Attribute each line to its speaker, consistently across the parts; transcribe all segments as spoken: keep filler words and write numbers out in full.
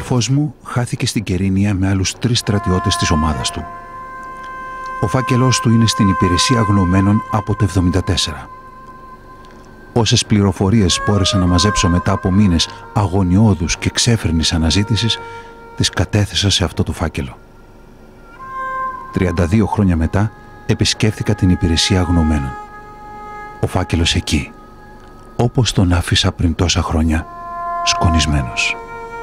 Speaker 1: αδελφός μου χάθηκε στην Κερίνια με άλλους τρεις στρατιώτες της ομάδας του. Ο φάκελός του είναι στην υπηρεσία αγνοωμένων από το εβδομήντα τέσσερα. Όσες πληροφορίες μπόρεσα να μαζέψω μετά από μήνες αγωνιώδους και ξέφρενης αναζήτησης, τις κατέθεσα σε αυτό το φάκελο. τριάντα δύο χρόνια μετά επισκέφθηκα την υπηρεσία αγνοωμένων. Ο φάκελος εκεί, όπως τον άφησα πριν τόσα χρόνια, σκονισμένος.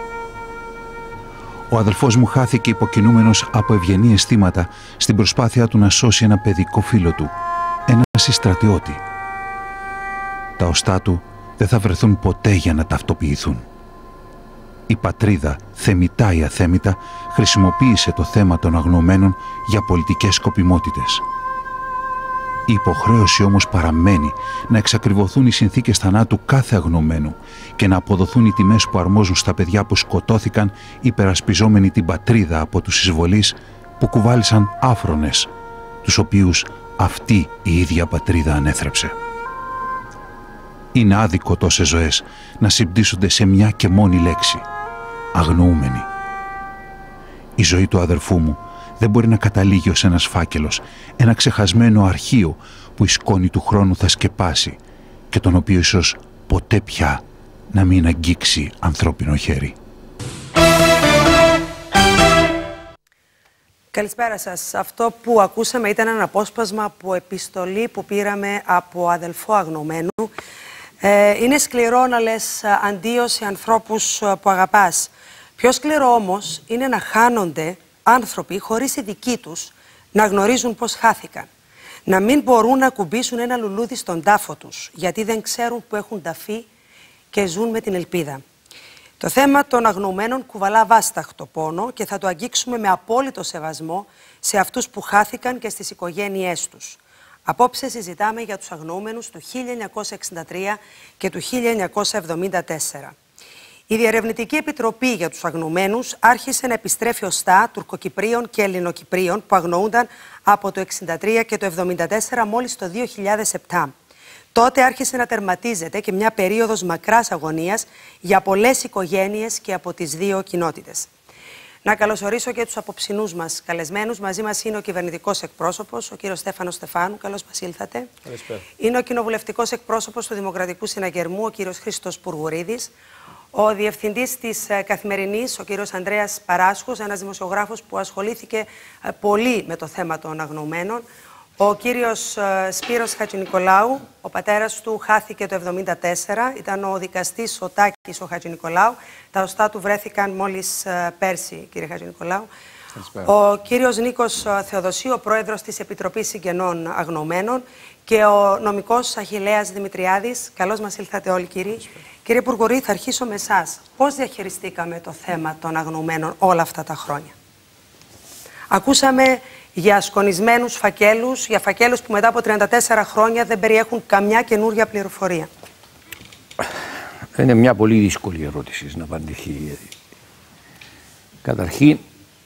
Speaker 1: Ο αδελφός μου χάθηκε υποκινούμενος από ευγενή αισθήματα στην προσπάθεια του να σώσει ένα παιδικό φίλο του, ένα συστρατιώτη. Τα οστά του δεν θα βρεθούν ποτέ για να ταυτοποιηθούν. Η πατρίδα, θεμιτά ή αθέμητα, χρησιμοποίησε το θέμα των αγνοωμένων για πολιτικές σκοπιμότητες. Η υποχρέωση όμως παραμένει να εξακριβωθούν οι συνθήκες θανάτου κάθε αγνοωμένου και να αποδοθούν οι τιμές που αρμόζουν στα παιδιά που σκοτώθηκαν υπερασπιζόμενοι την πατρίδα από τους εισβολείς που κουβάλισαν άφρονες, τους οποίους αυτή η ίδια πατρίδα ανέθρεψε. Είναι άδικο τόσες ζωές να συμπτύσσονται σε μια και μόνη λέξη, αγνοούμενοι. Η ζωή του αδερφού μου δεν μπορεί να καταλήγει ως ένας φάκελος, ένα ξεχασμένο αρχείο που η σκόνη του χρόνου θα σκεπάσει και τον οποίο ίσως ποτέ πια να μην αγγίξει ανθρώπινο χέρι.
Speaker 2: Καλησπέρα σας. Αυτό που ακούσαμε ήταν ένα απόσπασμα από επιστολή που πήραμε από αδελφό αγνοωμένου. Ε, είναι σκληρό να λες αντίο σε ανθρώπους που αγαπάς. Πιο σκληρό όμως είναι να χάνονται άνθρωποι χωρίς οι δικοί τους να γνωρίζουν πώς χάθηκαν. Να μην μπορούν να κουμπίσουν ένα λουλούδι στον τάφο τους, γιατί δεν ξέρουν που έχουν ταφεί και ζουν με την ελπίδα. Το θέμα των αγνοωμένων κουβαλά βάσταχτο πόνο και θα το αγγίξουμε με απόλυτο σεβασμό σε αυτούς που χάθηκαν και στις οικογένειές τους. Απόψε συζητάμε για τους αγνοούμενους του χίλια εννιακόσια εξήντα τρία και του χίλια εννιακόσια εβδομήντα τέσσερα. Η Διερευνητική Επιτροπή για τους Αγνοωμένους άρχισε να επιστρέφει οστά Τουρκοκυπρίων και Ελληνοκυπρίων που αγνοούνταν από το εξήντα τρία και το εβδομήντα τέσσερα μόλις το δύο χιλιάδες επτά. Τότε άρχισε να τερματίζεται και μια περίοδος μακράς αγωνίας για πολλές οικογένειες και από τις δύο κοινότητες. Να καλωσορίσω και τους απόψινούς μας καλεσμένους. Μαζί μας είναι ο κυβερνητικός εκπρόσωπος, ο κύριος Στέφανος Στεφάνου. Καλώς μας ήλθατε.
Speaker 3: Καλησπέρα.
Speaker 2: Είναι ο κοινοβουλευτικός εκπρόσωπος του Δημοκρατικού Συναγερμού, ο κύριος Χρήστος Πουργουρίδης. Ο διευθυντής της Καθημερινής, ο κύριος Ανδρέας Παράσχος, ένας δημοσιογράφος που ασχολήθηκε πολύ με το θέμα των αγνοωμένων. Ο κύριος Σπύρος Χατζηνικολάου, ο πατέρας του χάθηκε το εβδομήντα τέσσερα, ήταν ο δικαστής ο Τάκης ο Χατζηνικολάου. Τα οστά του βρέθηκαν μόλις πέρσι, κύριε Χατζηνικολάου. Ο κύριος Νίκος Θεοδοσίου, ο πρόεδρος της Επιτροπής Συγγενών Αγνοωμένων και ο νομικός Αχιλλέας Δημητριάδης. Καλώς μας ήλθατε όλοι, κύριοι. Κύριε Πουργουρή, θα αρχίσω με εσάς. Πώς διαχειριστήκαμε το θέμα των αγνοωμένων όλα αυτά τα χρόνια? Ακούσαμε για σκονισμένους φακέλους, για φακέλους που μετά από τριάντα τέσσερα χρόνια δεν περιέχουν καμιά καινούρια πληροφορία.
Speaker 3: Είναι μια πολύ δύσκολη ερώτηση να απαντηθεί. Καταρχήν,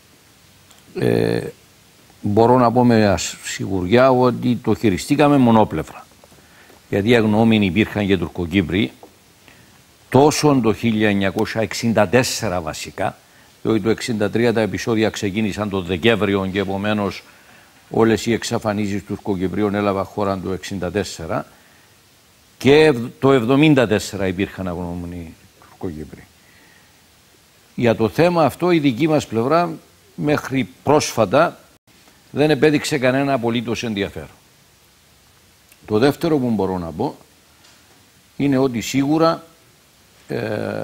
Speaker 3: ε, μπορώ να πω με σιγουριά ότι το χειριστήκαμε μονόπλευρα. Γιατί οι αγνοούμενοι υπήρχαν και Τουρκοκύπροι τόσο το χίλια εννιακόσια εξήντα τέσσερα βασικά, διότι το εξήντα τρία τα επεισόδια ξεκίνησαν τον Δεκέμβριο και επομένως όλες οι εξαφανίσεις Τουρκοκυπρίων έλαβαν χώρα το εξήντα τέσσερα και το εβδομήντα τέσσερα υπήρχαν αγνοούμενοι Τουρκοκύπροι. Για το θέμα αυτό η δική μας πλευρά μέχρι πρόσφατα δεν επέδειξε κανένα απολύτως ενδιαφέρον. Το δεύτερο που μπορώ να πω είναι ότι σίγουρα ε,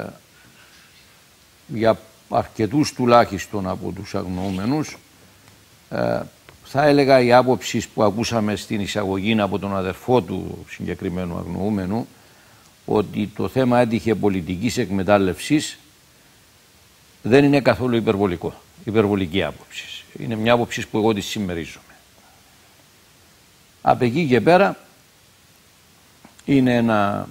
Speaker 3: για αρκετούς τουλάχιστον από τους αγνοούμενους ε, θα έλεγα οι άποψεις που ακούσαμε στην εισαγωγή από τον αδερφό του συγκεκριμένου αγνοούμενου ότι το θέμα έτυχε πολιτικής εκμετάλλευσης δεν είναι καθόλου υπερβολικό, υπερβολική άποψη. Είναι μια άποψη που εγώ τη συμμερίζομαι. Από εκεί και πέρα είναι ένα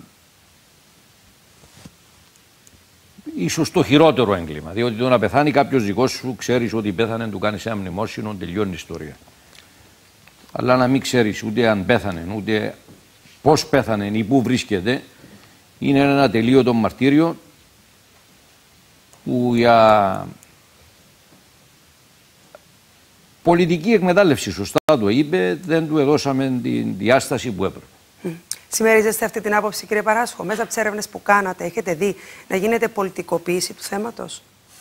Speaker 3: ίσως το χειρότερο έγκλημα, διότι το να πεθάνει κάποιος δικός σου, ξέρεις ότι πέθανε, του κάνεις ένα μνημόσυνο, τελειώνει η ιστορία. Αλλά να μην ξέρεις ούτε αν πέθανε, ούτε πώς πέθανε ή πού βρίσκεται, είναι ένα ατελείωτο μαρτύριο που για πολιτική εκμετάλλευση, σωστά το είπε, δεν του έδωσαμε την διάσταση που έπρεπε.
Speaker 2: Mm. Συμμερίζεστε αυτή την άποψη, κύριε Παράσχο? Μέσα από τις έρευνες που κάνατε, έχετε δει να γίνεται πολιτικοποίηση του θέματος?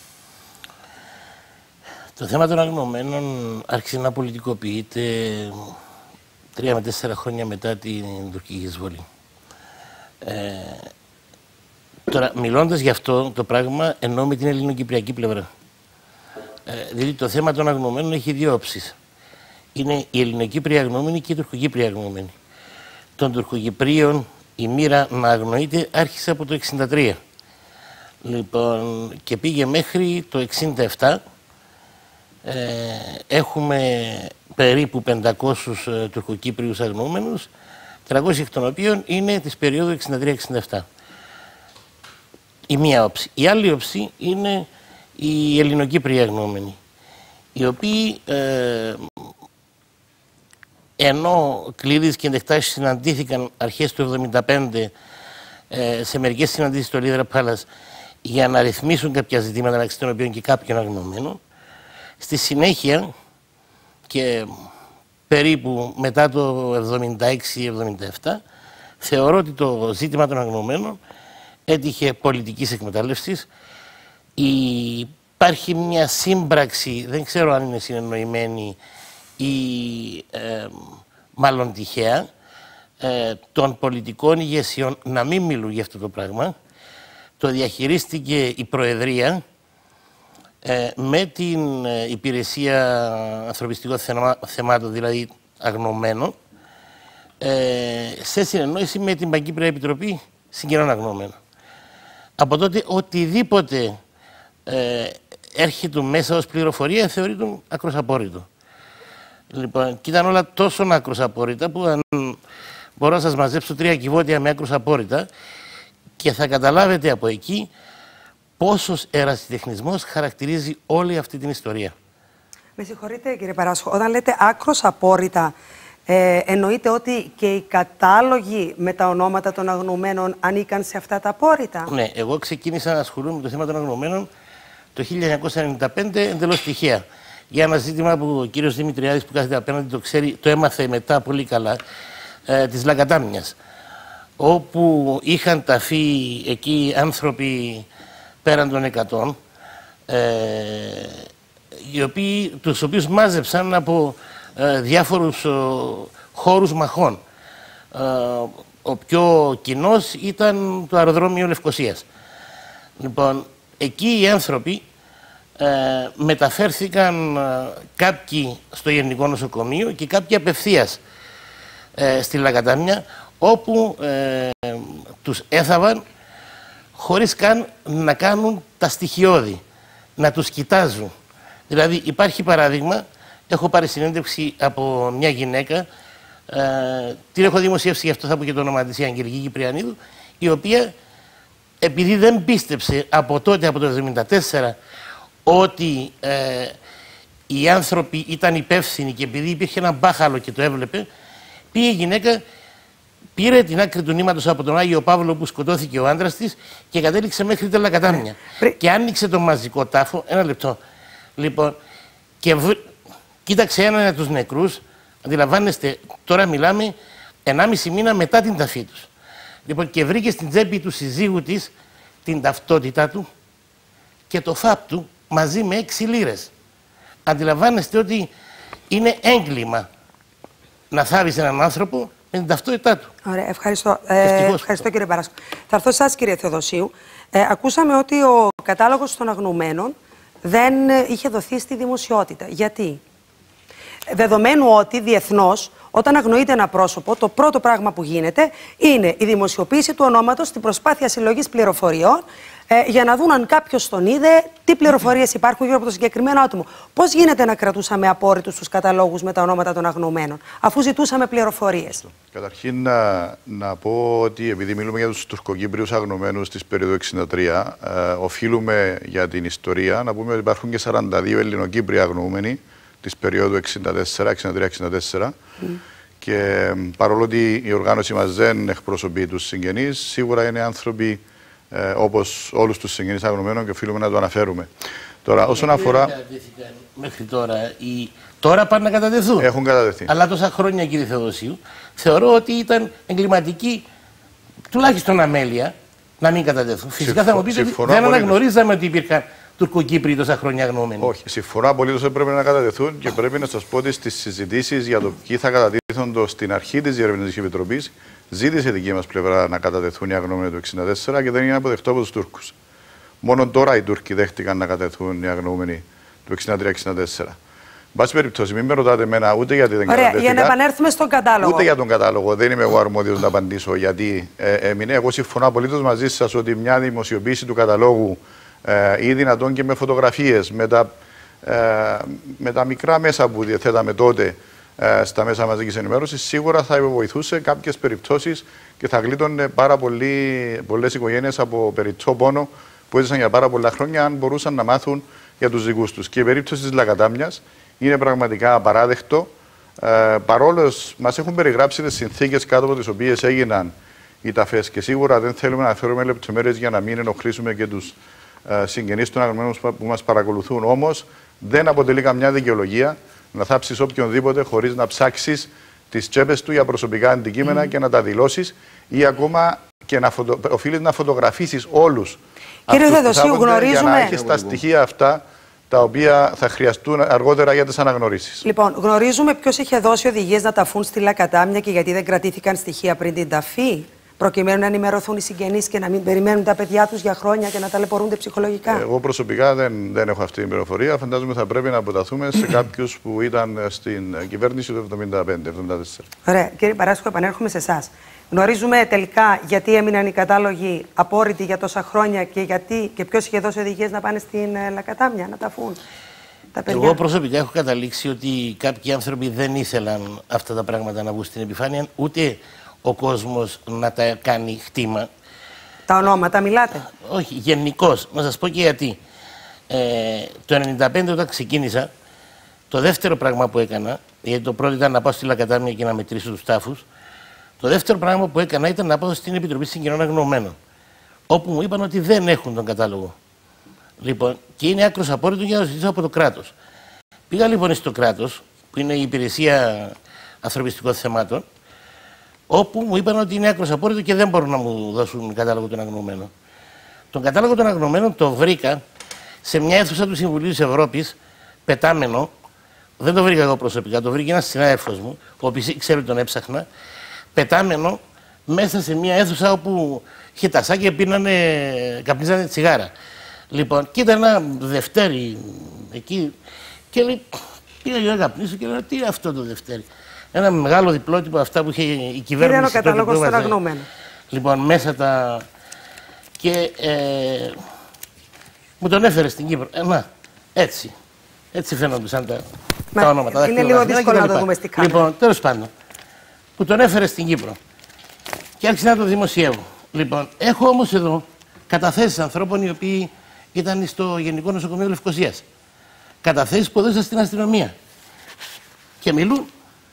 Speaker 4: Το θέμα των αγνωμένων άρχισε να πολιτικοποιείται τρία με τέσσερα χρόνια μετά την τουρκική εισβολή. Ε, τώρα, μιλώντας γι' αυτό το πράγμα, εννοώ με την ελληνοκυπριακή πλευρά. Ε, δηλαδή, το θέμα των αγνωμένων έχει δύο όψεις. Είναι η ελληνοκύπρια αγνώμενη και η τουρκοκύπρια αγνώμενη. Των Τουρκοκυπρίων η μοίρα να αγνοείται άρχισε από το εξήντα τρία. Λοιπόν, και πήγε μέχρι το εξήντα επτά. Ε, έχουμε περίπου πεντακόσιους ε, Τουρκοκύπριους αγνοούμενους, τριακόσιοι εκ των οποίων είναι της περίοδου εξήντα τρία εξήντα επτά. Η μία όψη. Η άλλη όψη είναι οι Ελληνοκύπριοι αγνοούμενοι, οι οποίοι ε, ενώ Κλήρης και Ντεχτάσης συναντήθηκαν αρχές του εβδομήντα πέντε ε, σε μερικές συναντήσεις στο Λίδρα Πάλας για να ρυθμίσουν κάποια ζητήματα, μεταξύ των οποίων και κάποιων αγνοωμένων, στη συνέχεια και περίπου μετά το εβδομήντα έξι εβδομήντα επτά θεωρώ ότι το ζήτημα των αγνοωμένων έτυχε πολιτικής εκμετάλλευσης. Υπάρχει μια σύμπραξη, δεν ξέρω αν είναι συνεννοημένη ή ε, μάλλον τυχαία, ε, των πολιτικών ηγεσιών να μην μιλούν για αυτό το πράγμα. Το διαχειρίστηκε η Προεδρία ε, με την ε, Υπηρεσία Ανθρωπιστικών Θεμάτων, δηλαδή αγνωμένων, ε, σε συνεννόηση με την Παγκύπρια Επιτροπή Συγγενών Αγνωμένων. Από τότε οτιδήποτε ε, έρχεται μέσα ως πληροφορία θεωρείται άκρως απόρριτο. Λοιπόν, και ήταν όλα τόσο άκρως απόρριτα που αν μπορώ να σας μαζέψω τρία κυβότια με άκρως απόρριτα και θα καταλάβετε από εκεί πόσος ερασιτεχνισμός χαρακτηρίζει όλη αυτή την ιστορία.
Speaker 2: Με συγχωρείτε, κύριε Παράσχο, όταν λέτε άκρως απόρριτα, ε, εννοείται ότι και οι κατάλογοι με τα ονόματα των αγνοωμένων ανήκαν σε αυτά τα απόρριτα?
Speaker 4: Ναι, εγώ ξεκίνησα να ασχολούμαι με το θέμα των αγνοωμένων το χίλια εννιακόσια ενενήντα πέντε εντελώς τυχαία. Για ένα ζήτημα που ο κύριος Δημητριάδης που κάθεται απέναντι το ξέρει, το έμαθε μετά πολύ καλά, ε, της Λαγκατάμνιας, όπου είχαν ταφεί εκεί άνθρωποι πέραν των εκατό, ε, οι οποίοι, τους οποίους μάζεψαν από ε, διάφορους ε, χώρους μαχών. Ε, ο πιο κοινός ήταν το αεροδρόμιο Λευκωσίας. Λοιπόν, εκεί οι άνθρωποι ε, μεταφέρθηκαν ε, κάποιοι στο Γενικό Νοσοκομείο και κάποιοι απευθείας ε, στη Λαγκατάμια, όπου ε, τους έθαβαν χωρίς καν να κάνουν τα στοιχειώδη, να τους κοιτάζουν. Δηλαδή υπάρχει παράδειγμα, έχω πάρει συνέντευξη από μια γυναίκα, ε, την έχω δημοσιεύσει, γι' αυτό θα πω και το όνομα της, η Αγγελική Κυπριανίδου, η οποία επειδή δεν πίστεψε από τότε, από το εβδομήντα τέσσερα, ότι ε, οι άνθρωποι ήταν υπεύθυνοι και επειδή υπήρχε ένα μπάχαλο και το έβλεπε, πήγε η γυναίκα, πήρε την άκρη του νήματος από τον Άγιο Παύλο που σκοτώθηκε ο άντρας της και κατέληξε μέχρι τη Λαγκατάμια. Και άνοιξε τον μαζικό τάφο, ένα λεπτό, λοιπόν, και β... κοίταξε έναν από τους νεκρούς, αντιλαμβάνεστε, τώρα μιλάμε ενάμιση μήνα μετά την ταφή τους. Λοιπόν, και βρήκε στην τσέπη του συζύγου της την ταυτότητά του και το φαπ του μαζί με έξι λίρες. Αντιλαμβάνεστε ότι είναι έγκλημα να θάβεις έναν άνθρωπο με την ταυτότητά του.
Speaker 2: Ωραία, ευχαριστώ. Ε, ευχαριστώ κύριε Παράσκο. Θα έρθω σε εσάς, κύριε Θεοδοσίου. Ε, ακούσαμε ότι ο κατάλογος των αγνοωμένων δεν είχε δοθεί στη δημοσιότητα. Γιατί? Δεδομένου ότι διεθνώς, όταν αγνοείται ένα πρόσωπο, το πρώτο πράγμα που γίνεται είναι η δημοσιοποίηση του ονόματος στην προσπάθεια συλλογής πληροφοριών ε, για να δουν αν κάποιος τον είδε, τι πληροφορίες υπάρχουν γύρω από το συγκεκριμένο άτομο. Πώς γίνεται να κρατούσαμε απόρριτους τους καταλόγους με τα ονόματα των αγνοωμένων, αφού ζητούσαμε πληροφορίες?
Speaker 5: Καταρχήν να, να πω ότι επειδή μιλούμε για τους τουρκοκύπριους αγνοωμένους της περίοδου εξήντα τρία, ε, οφείλουμε για την ιστορία να πούμε ότι υπάρχουν και σαράντα δύο ελληνοκύπριοι αγνοούμενοι της περίοδου εξήντα τέσσερα εξήντα τρία εξήντα τέσσερα. Mm. Και παρόλο ότι η οργάνωση μας δεν εκπροσωπεί τους συγγενείς, σίγουρα είναι άνθρωποι ε, όπως όλους τους συγγενείς αγνωμένων και οφείλουμε να το αναφέρουμε. Τώρα, όσον αφορά.
Speaker 4: Μέχρι τώρα, οι... τώρα πάνε να κατατεθούν.
Speaker 5: Έχουν κατατεθεί.
Speaker 4: Αλλά τόσα χρόνια, κύριε Θεοδοσίου, θεωρώ ότι ήταν εγκληματική, τουλάχιστον αμέλεια, να μην κατατεθούν. Φυσικά θα μου πείτε ότι δεν αναγνωρίζαμε ότι υπήρχαν Τουρκοκύπριοι τόσα χρόνια αγνοούμενοι.
Speaker 5: Όχι, συμφωνώ απολύτως ότι πρέπει να κατατεθούν και πρέπει να σας πω ότι στις συζητήσεις για το ποιοι θα κατατίθονται στην αρχή της Διερευνητικής Επιτροπής, ζήτησε η δική μας πλευρά να κατατεθούν οι αγνοούμενοι του εξήντα τέσσερα και δεν είναι αποδεκτό από τους Τούρκους. Μόνο τώρα οι Τούρκοι δέχτηκαν να κατατεθούν οι αγνοούμενοι του εξήντα τρία εξήντα τέσσερα. Εν πάση περιπτώσει, μην με ρωτάτε εμένα ούτε γιατί δεν κατατέθηκαν.
Speaker 2: Ωραία, για να επανέλθουμε στον κατάλογο.
Speaker 5: Ούτε για τον κατάλογο. Δεν είμαι εγώ αρμόδιος να απαντήσω γιατί ε, έμεινε. Εγώ συμφωνώ απολύτως μαζί σας ότι μια δημοσιοποίηση του καταλόγου ε, ή δυνατόν και με φωτογραφίες, με τα, ε, με τα μικρά μέσα που διαθέταμε τότε ε, στα μέσα μαζικής ενημέρωσης, σίγουρα θα βοηθούσε κάποιες περιπτώσεις και θα γλίτωνε πάρα πολλές οικογένειες από περιττό πόνο που έζησαν για πάρα πολλά χρόνια, αν μπορούσαν να μάθουν για τους δικούς τους. Και η περίπτωση της Λακατάμιας είναι πραγματικά απαράδεκτο. Ε, Παρόλο μας έχουν περιγράψει τις συνθήκες κάτω από τις οποίες έγιναν οι ταφές και σίγουρα δεν θέλουμε να φέρουμε λεπτομέρειες για να μην ενοχλήσουμε και τους ε, συγγενείς των αγνωμένων που μας παρακολουθούν. Όμως δεν αποτελεί καμιά δικαιολογία να θάψεις οποιονδήποτε χωρίς να ψάξεις τις τσέπες του για προσωπικά αντικείμενα mm. και να τα δηλώσεις ή ακόμα και να φωτο... οφείλεις να φωτογραφίσεις όλους.
Speaker 2: Κύριε Θεοδοσίου, γνωρίζουμε.
Speaker 5: Για να έχεις τα στοιχεία αυτά τα οποία θα χρειαστούν αργότερα για τις αναγνωρίσεις.
Speaker 2: Λοιπόν, γνωρίζουμε ποιος είχε δώσει οδηγίες να ταφούν στη Λακατάμια και γιατί δεν κρατήθηκαν στοιχεία πριν την ταφή, προκειμένου να ενημερωθούν οι συγγενείς και να μην περιμένουν τα παιδιά τους για χρόνια και να ταλαιπωρούνται ψυχολογικά.
Speaker 5: Εγώ προσωπικά δεν, δεν έχω αυτή την πληροφορία. Φαντάζομαι θα πρέπει να αποταθούμε σε κάποιους που ήταν στην κυβέρνηση του εβδομήντα πέντε εβδομήντα τέσσερα.
Speaker 2: Ωραία. Κύριε Παράσκο, επανέρχομαι σε εσάς. Γνωρίζουμε τελικά γιατί έμειναν οι κατάλογοι απόρριτοι για τόσα χρόνια και, γιατί, και ποιος είχε δώσει οδηγίες να πάνε στην Λακατάμια, να ταφούν τα παιδιά.
Speaker 4: Εγώ προσωπικά έχω καταλήξει ότι κάποιοι άνθρωποι δεν ήθελαν αυτά τα πράγματα να βγουν στην επιφάνεια, ούτε ο κόσμος να τα κάνει χτήμα.
Speaker 2: Τα ονόματα μιλάτε?
Speaker 4: Όχι, γενικώς. Να σας πω και γιατί. Ε, το ενενήντα πέντε όταν ξεκίνησα, το δεύτερο πράγμα που έκανα, γιατί το πρώτο ήταν να πάω στη Λακατάμια και να μετρήσω τους τάφους, το δεύτερο πράγμα που έκανα ήταν να πάω στην Επιτροπή Συγγενών Αγνωμένων, όπου μου είπαν ότι δεν έχουν τον κατάλογο. Λοιπόν, και είναι άκρος απόρριτο για να το ζητήσω από το κράτος. Πήγα λοιπόν στο κράτος, που είναι η Υπηρεσία Ανθρωπιστικών Θεμάτων, όπου μου είπαν ότι είναι άκρος απόρριτο και δεν μπορούν να μου δώσουν κατάλογο των αγνωμένων. Τον κατάλογο των αγνωμένων το βρήκα σε μια αίθουσα του Συμβουλίου της Ευρώπης, πετάμενο. Δεν το βρήκα εγώ προσωπικά, το βρήκε ένας συνάδελφος μου, ο οποίος ξέρω ότι τον έψαχνα, πετάμενο μέσα σε μια αίθουσα όπου είχε τασάκια και πίνανε, καπνίζανε τσιγάρα. Λοιπόν, και ήταν ένα Δευτέρι εκεί και λέει, πήγα για να καπνίσω και λέω, τι είναι αυτό το Δευτέρι? Ένα μεγάλο διπλότυπο αυτά που είχε η κυβέρνηση.
Speaker 2: Είναι ο κατάλογος των αγνωμένων.
Speaker 4: Λοιπόν, μέσα τα... Και ε, μου τον έφερε στην Κύπρο. Ε, να, έτσι. Έτσι φαίνονται σαν τα, Μα, τα ονόματα.
Speaker 2: Είναι λίγο δύσκολο να το δούμε στη κάμερα.
Speaker 4: Λοιπόν, τέλος πάντων, που τον έφερε στην Κύπρο και άρχισε να το δημοσιεύω. Λοιπόν, έχω όμως εδώ καταθέσεις ανθρώπων οι οποίοι ήταν στο Γενικό Νοσοκομείο Λευκωσίας. Καταθέσεις που έδωσαν στην αστυνομία. Και μιλούν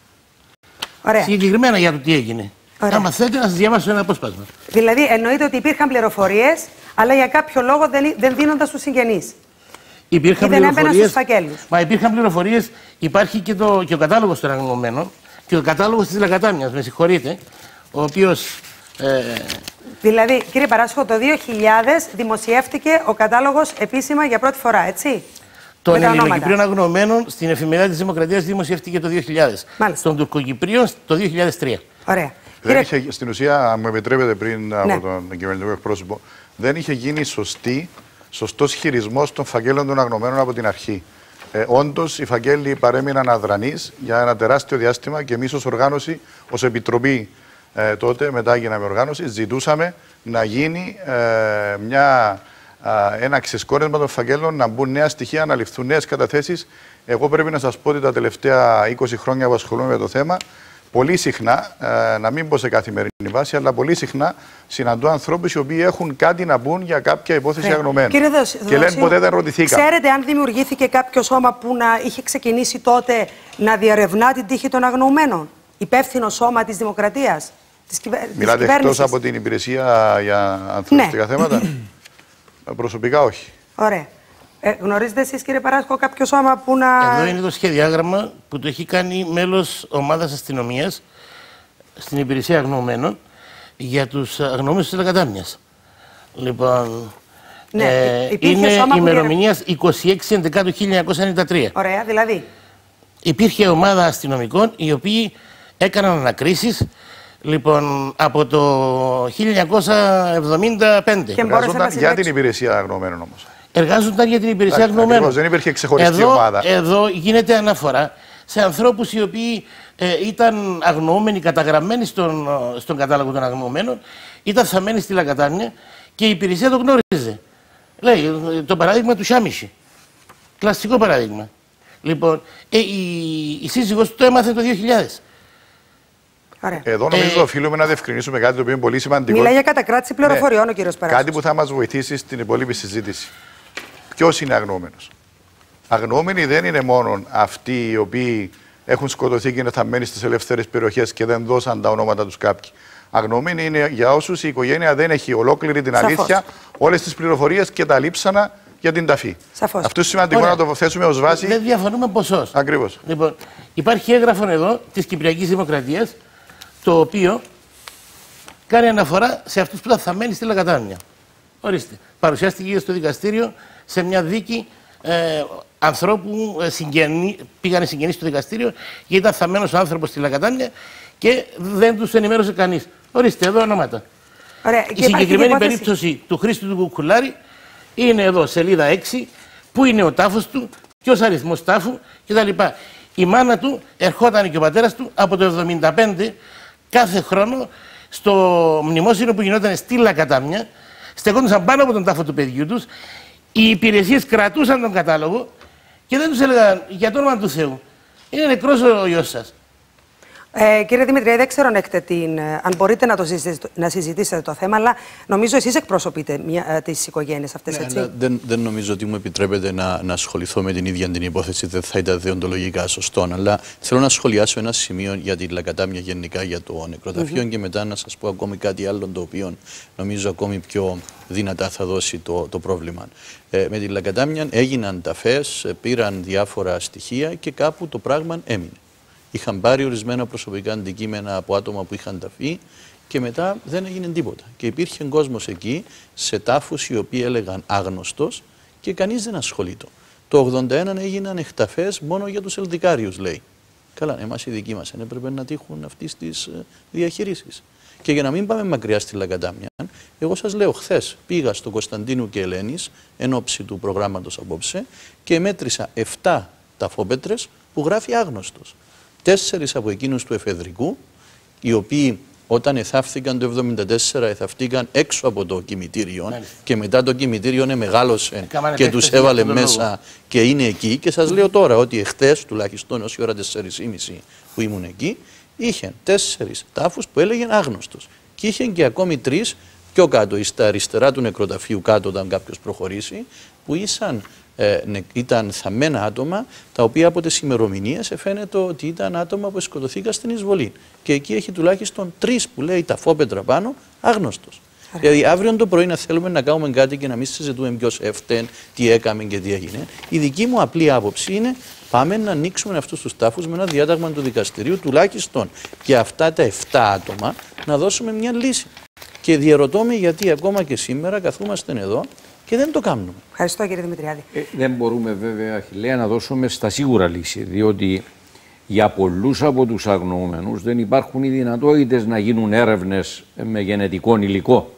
Speaker 4: Ωραία. συγκεκριμένα για το τι έγινε. Ωραία. Άμα θέλετε να σας διαβάσω ένα απόσπασμα.
Speaker 2: Δηλαδή, εννοείται ότι υπήρχαν πληροφορίες, αλλά για κάποιο λόγο δεν, δεν δίνονταν στους συγγενείς.
Speaker 4: Υπήρχαν
Speaker 2: δεν έμπαιναν στους φακέλους.
Speaker 4: Μα υπήρχαν πληροφορίες, υπάρχει και, το, και ο κατάλογος των αγνωμένων και ο κατάλογος της Λακατάμιας, με συγχωρείτε, ο οποίος... Ε...
Speaker 2: Δηλαδή, κύριε Παράσχο, το δύο χιλιάδες δημοσιεύτηκε ο κατάλογος επίσημα για πρώτη φορά, έτσι?
Speaker 4: Των Ελληνοκυπρίων αγνωμένων στην Εφημερίδα της Δημοκρατίας δημοσιεύτηκε το δύο χιλιάδες. Μάλιστα. Των Τουρκοκυπρίων το δύο χιλιάδες τρία.
Speaker 2: Ωραία.
Speaker 5: Δεν είχε, στην ουσία, αν μου επιτρέπετε πριν ναι. από τον κυβερνητικό εκπρόσωπο, δεν είχε γίνει σωστή, σωστός χειρισμός των φακέλων των αγνωμένων από την αρχή. Ε, όντως, οι φακέλοι παρέμειναν αδρανείς για ένα τεράστιο διάστημα και εμείς ως οργάνωση, ως επιτροπή ε, τότε, μετά γίναμε οργάνωση, ζητούσαμε να γίνει ε, μια, ε, ένα ξεσκόρεσμα των φακέλων, να μπουν νέα στοιχεία, να ληφθούν νέες καταθέσεις. Εγώ πρέπει να σας πω ότι τα τελευταία είκοσι χρόνια που ασχολούμαι με το θέμα, πολύ συχνά, ε, να μην πω σε καθημερινή βάση, αλλά πολύ συχνά συναντώ ανθρώπους οι οποίοι έχουν κάτι να πούν για κάποια υπόθεση yeah. αγνωμένων.
Speaker 2: Κύριε Δος,
Speaker 5: και λένε ποτέ δεν ρωτηθήκα.
Speaker 2: Ξέρετε αν δημιουργήθηκε κάποιο σώμα που να είχε ξεκινήσει τότε να διερευνά την τύχη των αγνοωμένων? Υπεύθυνο σώμα της Δημοκρατίας, της κυβε...
Speaker 5: Μιλάτε εκτός από την υπηρεσία για ανθρωπιστικά ναι. θέματα. Προσωπικά όχι.
Speaker 2: Ωραία. Ε, γνωρίζετε εσείς, κύριε Παράσχο, κάποιο σώμα που να...
Speaker 4: Εδώ είναι το σχεδιάγραμμα που το έχει κάνει μέλος ομάδας αστυνομίας στην υπηρεσία αγνοωμένων για τους αγνοωμένους της Λακατάμιας. Λοιπόν,
Speaker 2: ναι,
Speaker 4: ε, είναι ημερομηνία είκοσι έξι έντεκα χίλια εννιακόσια ενενήντα τρία.
Speaker 2: Ωραία, δηλαδή.
Speaker 4: Υπήρχε ομάδα αστυνομικών οι οποίοι έκαναν ανακρίσεις λοιπόν, από το χίλια εννιακόσια εβδομήντα πέντε.
Speaker 5: Και εργάζονταν για την υπηρεσία αγνοωμένων όμως.
Speaker 4: Εργάζονταν για την υπηρεσία αγνοωμένων.
Speaker 5: Δεν υπήρχε ξεχωριστή
Speaker 4: εδώ,
Speaker 5: ομάδα.
Speaker 4: Εδώ γίνεται αναφορά σε ανθρώπους οι οποίοι ε, ήταν αγνοούμενοι, καταγραμμένοι στον, στον κατάλογο των αγνοωμένων, ήταν θαμμένοι στη Λακατάμια και η υπηρεσία το γνώριζε. Λέει το παράδειγμα του Σάμιση. Κλασικό παράδειγμα. Λοιπόν, ε, η, η σύζυγος του το έμαθε το δύο χιλιάδες.
Speaker 2: Ωραία.
Speaker 5: Εδώ νομίζω ε, οφείλουμε να διευκρινίσουμε κάτι το οποίο είναι πολύ σημαντικό.
Speaker 2: Μιλάει για κατακράτηση πληροφοριών, ναι, ο κύριος Παράσχος.
Speaker 5: Κάτι που θα μας βοηθήσει στην υπόλοιπη συζήτηση. Ποιος είναι αγνοούμενος? Αγνοούμενοι δεν είναι μόνο αυτοί οι οποίοι έχουν σκοτωθεί και είναι θαμμένοι στις ελεύθερες περιοχές και δεν δώσαν τα ονόματα τους κάποιοι. Αγνοούμενοι είναι για όσους η οικογένεια δεν έχει ολόκληρη την
Speaker 2: Σαφώς.
Speaker 5: αλήθεια, όλες τις πληροφορίες και τα λείψανα για την ταφή.
Speaker 2: Σαφώς.
Speaker 5: Αυτό είναι σημαντικό. Ωραία. Να το θέσουμε ως βάση.
Speaker 4: Δεν διαφωνούμε ποσός.
Speaker 5: Ακριβώς.
Speaker 4: Λοιπόν, υπάρχει έγγραφο εδώ της Κυπριακής Δημοκρατίας, το οποίο κάνει αναφορά σε αυτούς που ήταν θαμμένοι στη Λακατάμια. Ορίστε. Παρουσιάστηκε στο δικαστήριο σε μια δίκη ε, ανθρώπου ε, συγγενεί, πήγανε συγγενείς στο δικαστήριο γιατί ήταν θαμμένος ο άνθρωπος στη Λακατάμια και δεν τους ενημέρωσε κανείς. Ορίστε εδώ ονόματα.
Speaker 2: Ωραία.
Speaker 4: Η συγκεκριμένη περίπτωση του Χρήστου του Κουκουλάρη είναι εδώ, σελίδα έξι, πού είναι ο τάφος του, ποιος αριθμός τάφου κτλ. Η μάνα του ερχόταν και ο πατέρας του από το εβδομήντα πέντε κάθε χρόνο στο μνημόσυνο που γινόταν στη Λακατάμια, στεκόντουσαν πάνω από τον τάφο του παιδιού τους, οι υπηρεσίες κρατούσαν τον κατάλογο και δεν τους έλεγαν για το όνομα του Θεού. Είναι νεκρός ο γιος σας.
Speaker 2: Ε, κύριε Δημητρία, δεν ξέρω αν, έχετε την, αν μπορείτε να, το συζητήσετε, να συζητήσετε το θέμα, αλλά νομίζω εσείς εκπροσωπείτε μια, τις οικογένειες αυτές,
Speaker 6: ναι,
Speaker 2: έτσι.
Speaker 6: Ναι, δεν, δεν νομίζω ότι μου επιτρέπετε να, να ασχοληθώ με την ίδια την υπόθεση, δεν θα ήταν δεοντολογικά σωστό. Αλλά θέλω να σχολιάσω ένα σημείο για τη Λακατάμια γενικά, για το νεκροταφείο, mm-hmm. και μετά να σας πω ακόμη κάτι άλλο το οποίο νομίζω ακόμη πιο δυνατά θα δώσει το, το πρόβλημα. Ε, με τη Λακατάμια έγιναν ταφές, πήραν διάφορα στοιχεία και κάπου το πράγμα έμεινε. Είχαν πάρει ορισμένα προσωπικά αντικείμενα από άτομα που είχαν ταφεί και μετά δεν έγινε τίποτα. Και υπήρχε κόσμος εκεί σε τάφους οι οποίοι έλεγαν άγνωστος και κανείς δεν ασχολείται. Το ογδόντα ένα έγιναν εκταφές μόνο για τους ελδικάριους, λέει. Καλά, εμάς οι δικοί μας δεν έπρεπε να τύχουν αυτής της διαχείρισης. Και για να μην πάμε μακριά στη Λακατάμια, εγώ σας λέω, χθες πήγα στο Κωνσταντίνου και Ελένης εν ώψη του προγράμματος απόψε και μέτρησα επτά ταφόπετρες που γράφει άγνωστος. Τέσσερις από εκείνους του εφεδρικού, οι οποίοι όταν εθάφθηκαν το εβδομήντα τέσσερα εθαφτήκαν έξω από το κημητήριο. Μάλιστα. Και μετά το κημητήριο μεγάλωσε ε, και τους έβαλε μέσα λόγο. Και είναι εκεί. Και σας λέω τώρα ότι εχθές, τουλάχιστον όση ώρα τέσσερις και μισή που ήμουν εκεί, είχε τέσσερις τάφους που έλεγαν άγνωστος. Και είχε και ακόμη τρεις πιο κάτω, στα αριστερά του νεκροταφείου, κάτω όταν κάποιος προχωρήσει, που ήσαν. Ε, ήταν θαμμένα άτομα, τα οποία από τις ημερομηνίες φαίνεται ότι ήταν άτομα που σκοτωθήκαν στην εισβολή. Και εκεί έχει τουλάχιστον τρεις που λέει ταφόπετρα πάνω, άγνωστος. Άρα. Δηλαδή, αύριο το πρωί να θέλουμε να κάνουμε κάτι και να μην συζητούμε ποιος έφταιγε, τι έκαμε και τι έγινε. Η δική μου απλή άποψη είναι πάμε να ανοίξουμε αυτούς τους τάφους με ένα διάταγμα του δικαστηρίου, τουλάχιστον και αυτά τα επτά άτομα να δώσουμε μια λύση. Και διαρωτώ με γιατί ακόμα και σήμερα καθόμαστε εδώ. Και δεν το κάνουμε.
Speaker 2: Ευχαριστώ, κύριε Δημητριάδη.
Speaker 3: Ε, δεν μπορούμε βέβαια, Αχιλλέα, να δώσουμε στα σίγουρα λύση, διότι για πολλούς από τους αγνοούμενους δεν υπάρχουν οι δυνατότητες να γίνουν έρευνες με γενετικό υλικό.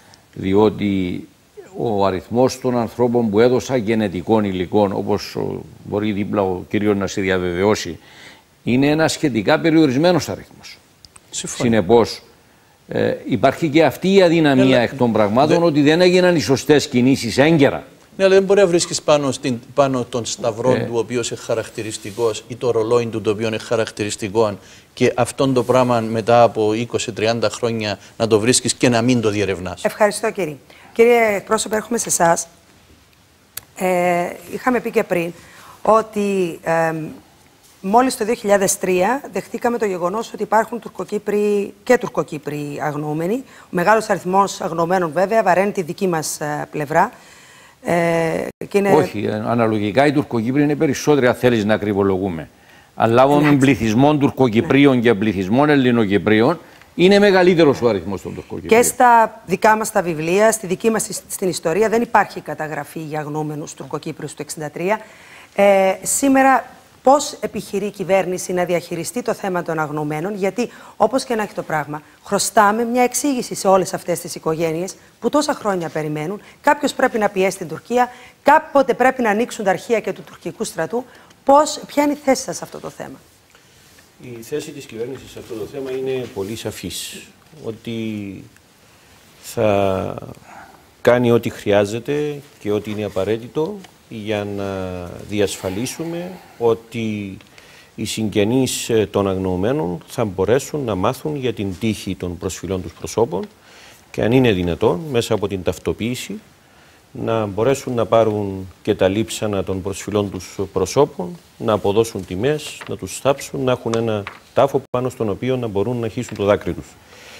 Speaker 3: Διότι ο αριθμός των ανθρώπων που έδωσαν γενετικό υλικό, όπως μπορεί δίπλα ο κύριος να σε διαβεβαιώσει, είναι ένα σχετικά περιορισμένος αριθμός. Συνεπώς, Ε, υπάρχει και αυτή η αδυναμία ναι, εκ των πραγμάτων, δε... ότι δεν έγιναν οι σωστές κινήσεις έγκαιρα.
Speaker 6: Ναι, αλλά δεν μπορεί να βρίσκεις πάνω, στην, πάνω των σταυρών ε. του, ο οποίος είναι χαρακτηριστικός, ή το ρολόι του, το οποίο είναι χαρακτηριστικό, και αυτόν το πράγμα μετά από είκοσι με τριάντα χρόνια να το βρίσκεις και να μην το διερευνάς.
Speaker 2: Ευχαριστώ, κύριε. Κύριε εκπρόσωπε, έρχομαι σε εσάς. Ε, είχαμε πει και πριν ότι ε, Μόλις το δύο χιλιάδες τρία δεχτήκαμε το γεγονός ότι υπάρχουν Τουρκοκύπροι και Τουρκοκύπροι αγνοούμενοι. Ο μεγάλος αριθμός αγνοωμένων βέβαια βαραίνει τη δική μας ε, πλευρά. Ε, και είναι...
Speaker 3: Όχι, αναλογικά οι Τουρκοκύπροι είναι περισσότεροι, αν θέλεις να ακριβολογούμε. Αν λάβουμε πληθυσμό Τουρκοκυπρίων και πληθυσμό Ελληνοκυπρίων, είναι μεγαλύτερος ο αριθμός των Τουρκοκυπρίων.
Speaker 2: Και στα δικά μας τα βιβλία, στη δική μας στην ιστορία, δεν υπάρχει καταγραφή για αγνοούμενους Τουρκοκύπριους του εξήντα τρία. Ε, σήμερα, πώς επιχειρεί η κυβέρνηση να διαχειριστεί το θέμα των αγνοωμένων, γιατί όπως και να έχει το πράγμα, χρωστάμε μια εξήγηση σε όλες αυτές τις οικογένειες που τόσα χρόνια περιμένουν. Κάποιος πρέπει να πιέσει την Τουρκία, κάποτε πρέπει να ανοίξουν τα αρχεία και του τουρκικού στρατού. Πώς, ποια είναι η θέση σας σε αυτό το θέμα?
Speaker 7: Η θέση της κυβέρνησης σε αυτό το θέμα είναι πολύ σαφής. Ότι θα κάνει ό,τι χρειάζεται και ό,τι είναι απαραίτητο για να διασφαλίσουμε ότι οι συγγενείς των αγνοωμένων θα μπορέσουν να μάθουν για την τύχη των προσφυλών τους προσώπων και αν είναι δυνατόν μέσα από την ταυτοποίηση να μπορέσουν να πάρουν και τα λείψανα των προσφυλών τους προσώπων, να αποδώσουν τιμές, να τους θάψουν, να έχουν ένα τάφο πάνω στον οποίο να μπορούν να χύσουν το δάκρυ τους.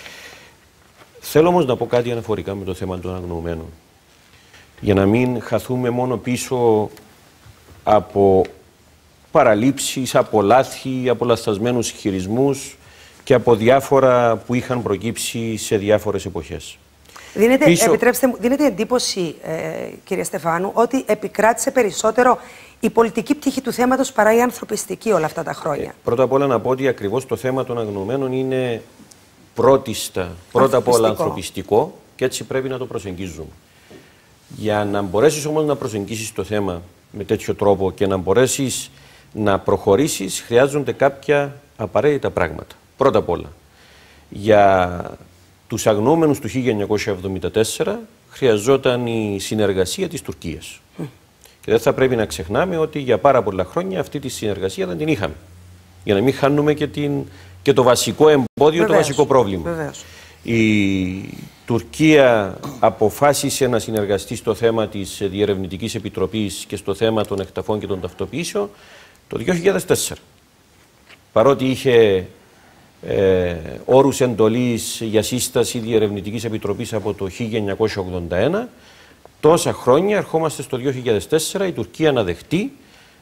Speaker 7: Θέλω όμως να πω κάτι αναφορικά με το θέμα των αγνοωμένων. Για να μην χαθούμε μόνο πίσω από παραλήψεις, από λάθη, από λαθασμένους χειρισμούς και από διάφορα που είχαν προκύψει σε διάφορες εποχές.
Speaker 2: Δίνεται,
Speaker 7: Πίσω...
Speaker 2: επιτρέψτε μου, δίνεται εντύπωση, ε, κύριε Στεφάνου, ότι επικράτησε περισσότερο η πολιτική πτυχή του θέματος παρά η ανθρωπιστική όλα αυτά τα χρόνια.
Speaker 7: Ε, πρώτα απ' όλα να πω ότι ακριβώς το θέμα των αγνοωμένων είναι πρώτιστα, πρώτα απ' όλα ανθρωπιστικό και έτσι πρέπει να το προσεγγίζουμε. Για να μπορέσεις όμως να προσεγγίσεις το θέμα με τέτοιο τρόπο και να μπορέσεις να προχωρήσεις, χρειάζονται κάποια απαραίτητα πράγματα. Πρώτα απ' όλα, για τους αγνοούμενους του χίλια εννιακόσια εβδομήντα τέσσερα χρειαζόταν η συνεργασία της Τουρκίας. Mm. Και δεν θα πρέπει να ξεχνάμε ότι για πάρα πολλά χρόνια αυτή τη συνεργασία δεν την είχαμε. Για να μην χάνουμε και, την, και το βασικό εμπόδιο, Βεβαίως. το βασικό πρόβλημα.
Speaker 2: Βεβαίως.
Speaker 7: Η Τουρκία αποφάσισε να συνεργαστεί στο θέμα της Διερευνητικής Επιτροπής και στο θέμα των εκταφών και των ταυτοποιήσεων το δύο χιλιάδες τέσσερα. Παρότι είχε ε, όρους εντολής για σύσταση Διερευνητικής Επιτροπής από το χίλια εννιακόσια ογδόντα ένα, τόσα χρόνια ερχόμαστε στο δύο χιλιάδες τέσσερα η Τουρκία να δεχτεί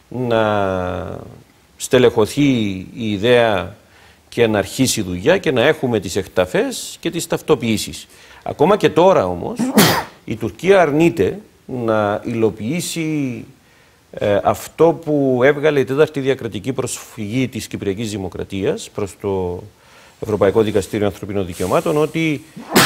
Speaker 7: να στελεχωθεί η ιδέα και να αρχίσει η δουλειά και να έχουμε τις εκταφές και τις ταυτοποιήσεις. Ακόμα και τώρα όμως η Τουρκία αρνείται να υλοποιήσει ε, αυτό που έβγαλε η τέταρτη διακρατική προσφυγή της Κυπριακής Δημοκρατίας προς το Ευρωπαϊκό Δικαστήριο Ανθρωπίνων Δικαιωμάτων, ότι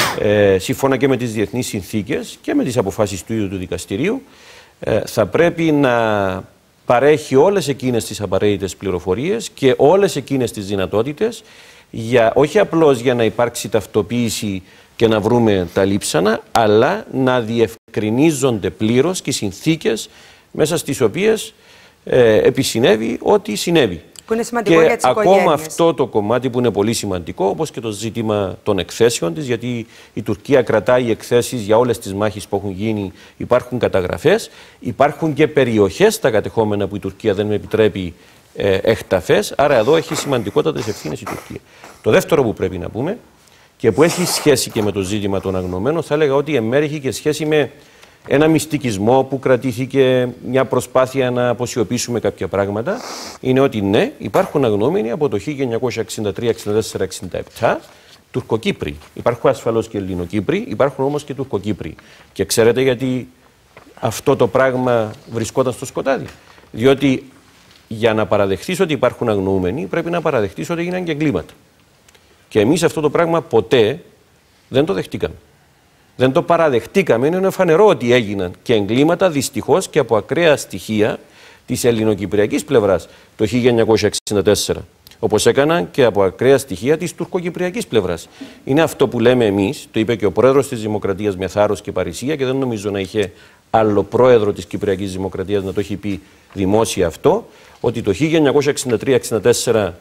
Speaker 7: ε, σύμφωνα και με τις διεθνείς συνθήκες και με τις αποφάσεις του ίδιου του δικαστηρίου ε, θα πρέπει να παρέχει όλες εκείνες τις απαραίτητες πληροφορίες και όλες εκείνες τις δυνατότητες, για, όχι απλώς για να υπάρξει ταυτοποίηση και να βρούμε τα λείψανα, αλλά να διευκρινίζονται πλήρως και οι συνθήκες μέσα στις οποίες ε, επισυνέβη ό,τι συνέβη.
Speaker 2: Που είναι σημαντικό
Speaker 7: και
Speaker 2: για τις
Speaker 7: ακόμα
Speaker 2: οικογένειες.
Speaker 7: αυτό το κομμάτι που είναι πολύ σημαντικό, όπως και το ζήτημα των εκθέσεων της, γιατί η Τουρκία κρατάει εκθέσεις για όλες τις μάχες που έχουν γίνει, υπάρχουν καταγραφές, υπάρχουν και περιοχές στα κατεχόμενα που η Τουρκία δεν επιτρέπει ε, εκταφές, άρα εδώ έχει σημαντικότατες ευθύνες η Τουρκία. Το δεύτερο που πρέπει να πούμε και που έχει σχέση και με το ζήτημα των αγνωμένων, θα έλεγα ότι εν μέρει έχει και σχέση με ένα μυστικισμό που κρατήθηκε, μια προσπάθεια να αποσιωπήσουμε κάποια πράγματα, είναι ότι ναι, υπάρχουν αγνώμενοι από το χίλια εννιακόσια εξήντα τρία, εξήντα τέσσερα, εξήντα επτά Τουρκοκύπροι. Υπάρχουν ασφαλώς και Ελληνοκύπροι, υπάρχουν όμως και Τουρκοκύπροι. Και ξέρετε γιατί αυτό το πράγμα βρισκόταν στο σκοτάδι? Διότι για να παραδεχτείς ότι υπάρχουν αγνοούμενοι, πρέπει να παραδεχτείς ότι έγιναν και εγκλήματα. Και εμείς αυτό το πράγμα ποτέ δεν το δεχτήκαμε. Δεν το παραδεχτήκαμε, είναι φανερό ότι έγιναν και εγκλήματα δυστυχώς και από ακραία στοιχεία της ελληνοκυπριακής πλευράς το χίλια εννιακόσια εξήντα τέσσερα. Όπως έκαναν και από ακραία στοιχεία της τουρκοκυπριακής πλευράς. Είναι αυτό που λέμε εμείς, το είπε και ο πρόεδρος της Δημοκρατίας με θάρρος και παρησία, και δεν νομίζω να είχε άλλο πρόεδρο της Κυπριακής Δημοκρατίας να το έχει πει δημόσια αυτό, ότι το χίλια εννιακόσια εξήντα τρία εξήντα τέσσερα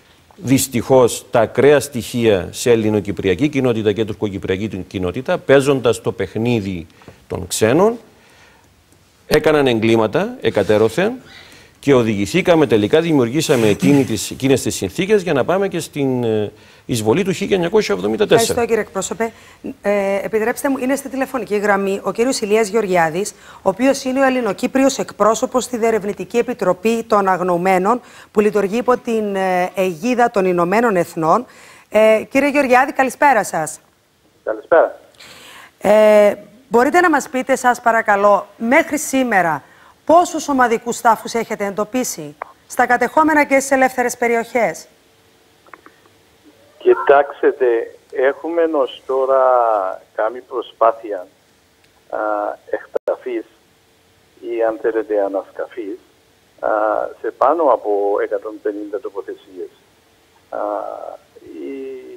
Speaker 7: δυστυχώς τα ακραία στοιχεία σε ελληνοκυπριακή κοινότητα και τουρκοκυπριακή κοινότητα, παίζοντας το παιχνίδι των ξένων, έκαναν εγκλήματα εκατέρωθεν και οδηγηθήκαμε τελικά, δημιουργήσαμε εκείνη τις, εκείνες τις συνθήκες για να πάμε και στην ε, εισβολή του χίλια εννιακόσια εβδομήντα τέσσερα.
Speaker 2: Ευχαριστώ, κύριε εκπρόσωπε. Ε, επιτρέψτε μου, είναι στη τηλεφωνική γραμμή ο κύριος Ηλίας Γεωργιάδης, ο οποίος είναι ο Ελληνοκύπριος εκπρόσωπος στη Διερευνητική Επιτροπή των Αγνοωμένων, που λειτουργεί υπό την ε, αιγίδα των Ηνωμένων Εθνών. Ε, κύριε Γεωργιάδη, καλησπέρα σας.
Speaker 8: Καλησπέρα.
Speaker 2: Ε, μπορείτε να μας πείτε, σας παρακαλώ, μέχρι σήμερα πόσους ομαδικούς τάφους έχετε εντοπίσει στα κατεχόμενα και στις ελεύθερες περιοχές?
Speaker 8: Κοιτάξτε, έχουμε ως τώρα κάνει προσπάθεια α, εκταφής ή αν θέλετε ανασκαφής α, σε πάνω από εκατόν πενήντα τοποθεσίες. Α, οι,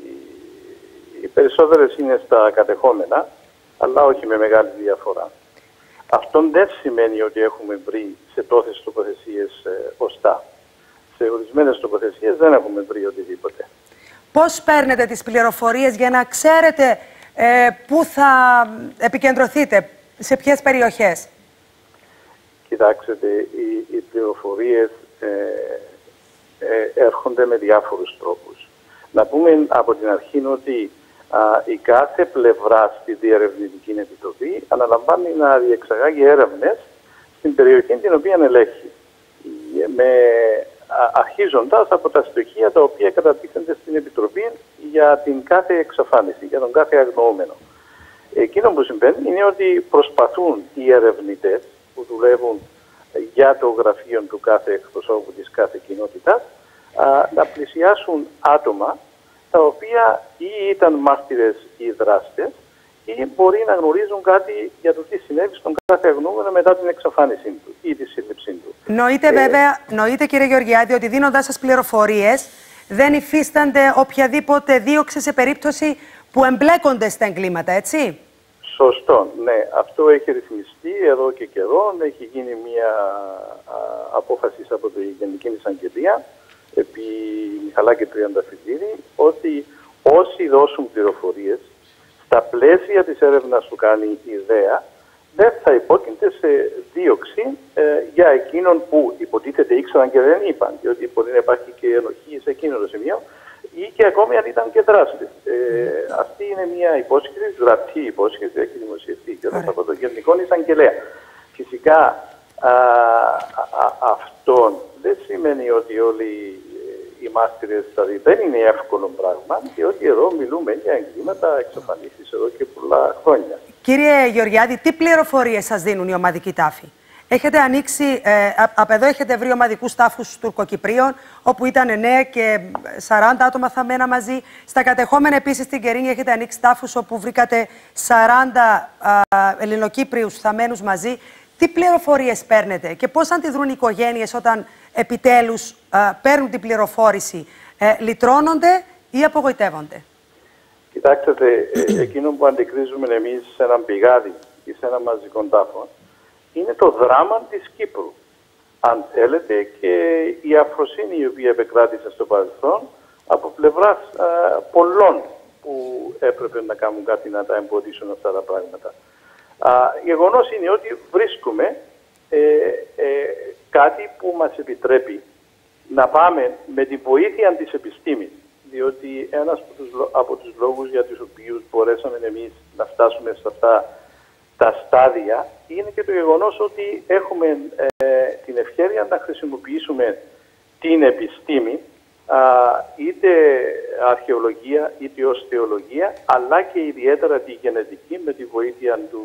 Speaker 8: οι περισσότερες είναι στα κατεχόμενα, αλλά όχι με μεγάλη διαφορά. Αυτό δεν σημαίνει ότι έχουμε βρει σε τόσες τοποθεσίες ε, οστά. Σε ορισμένες τοποθεσίες δεν έχουμε βρει οτιδήποτε.
Speaker 2: Πώς παίρνετε τις πληροφορίες για να ξέρετε ε, πού θα επικεντρωθείτε, σε ποιες περιοχές?
Speaker 8: Κοιτάξτε, οι, οι πληροφορίες ε, ε, έρχονται με διάφορους τρόπους. Να πούμε από την αρχή ότι α, η κάθε πλευρά στη Διερευνητική Επιτροπή αναλαμβάνει να διεξαγάγει έρευνες στην περιοχή την οποία ελέγχει. Με, α, αρχίζοντας από τα στοιχεία τα οποία κατατίθενται στην Επιτροπή για την κάθε εξαφάνιση, για τον κάθε αγνοούμενο. Εκείνο που συμβαίνει είναι ότι προσπαθούν οι ερευνητές που δουλεύουν για το γραφείο του κάθε εκπροσώπου της κάθε κοινότητας α, να πλησιάσουν άτομα τα οποία ή ήταν μάρτυρες ή δράστες ή μπορεί να γνωρίζουν κάτι για το τι συνέβη στον κάθε αγνοούμενο μετά την εξαφάνισή του ή τη σύλληψή του.
Speaker 2: Νοείται ε... βέβαια, νοείται κύριε Γεωργιάδη, ότι δίνοντάς σας πληροφορίες δεν υφίστανται οποιαδήποτε δίωξη σε περίπτωση που εμπλέκονται στα εγκλήματα, έτσι?
Speaker 8: Σωστό, ναι. Αυτό έχει ρυθμιστεί εδώ και καιρό. Έχει γίνει μια α, απόφαση από τη Γενική Εισαγγελία επί Μιχαλάκη Τριανταφυλλίδη ότι όσοι δώσουν πληροφορίες στα πλαίσια της έρευνας που κάνει η ιδέα δεν θα υπόκεινται σε δίωξη ε, για εκείνον που υποτίθεται ήξεραν και δεν είπαν, διότι μπορεί να υπάρχει και ενοχή σε εκείνο το σημείο ή και ακόμη αν ήταν και δράστες. Ε, αυτή είναι μια υπόσχεση, γραπτή υπόσχεση, έχει δημοσιευτεί και από τον Γενικό Εισαγγελέα. Φυσικά α, α, α, αυτό δεν σημαίνει ότι όλοι οι μάρτυρες, δηλαδή δεν είναι εύκολο πράγμα, διότι εδώ μιλούμε για εγκλήματα εξαφανίσεις εδώ και πολλά χρόνια.
Speaker 2: Κύριε Γεωργιάδη, τι πληροφορίες σας δίνουν οι ομαδικοί τάφοι? Έχετε ανοίξει, ε, από εδώ έχετε βρει ομαδικούς τάφους Τουρκοκυπρίων, όπου ήταν εννέα και σαράντα άτομα θαμμένα μαζί. Στα κατεχόμενα επίσης στην Κερίνη έχετε ανοίξει τάφους όπου βρήκατε σαράντα α, Ελληνοκύπριους θαμμένους μαζί. Τι πληροφορίες παίρνετε και πώς αντιδρούν οι οικογένειες όταν επιτέλους α, παίρνουν την πληροφόρηση? Ε, λυτρώνονται ή απογοητεύονται?
Speaker 8: Κοιτάξτε, ε, εκείνο που αντικρίζουμε εμείς σε έναν πηγάδι ή σε έναν μαζικό τάφο είναι το δράμα της Κύπρου. Αν θέλετε, και η αφροσύνη η οποία επεκράτησε στο παρελθόν από πλευράς α, πολλών που έπρεπε να κάνουν κάτι να τα εμποδίσουν αυτά τα πράγματα. Α, γεγονός είναι ότι βρίσκουμε ε, ε, κάτι που μας επιτρέπει να πάμε με τη βοήθεια της επιστήμης, διότι ένας από τους, από τους λόγους για τους οποίους μπορέσαμε εμείς να φτάσουμε σε αυτά τα στάδια είναι και το γεγονός ότι έχουμε ε, την ευκαιρία να χρησιμοποιήσουμε την επιστήμη, α, είτε αρχαιολογία είτε ως θεολογία, αλλά και ιδιαίτερα τη γενετική με τη βοήθεια του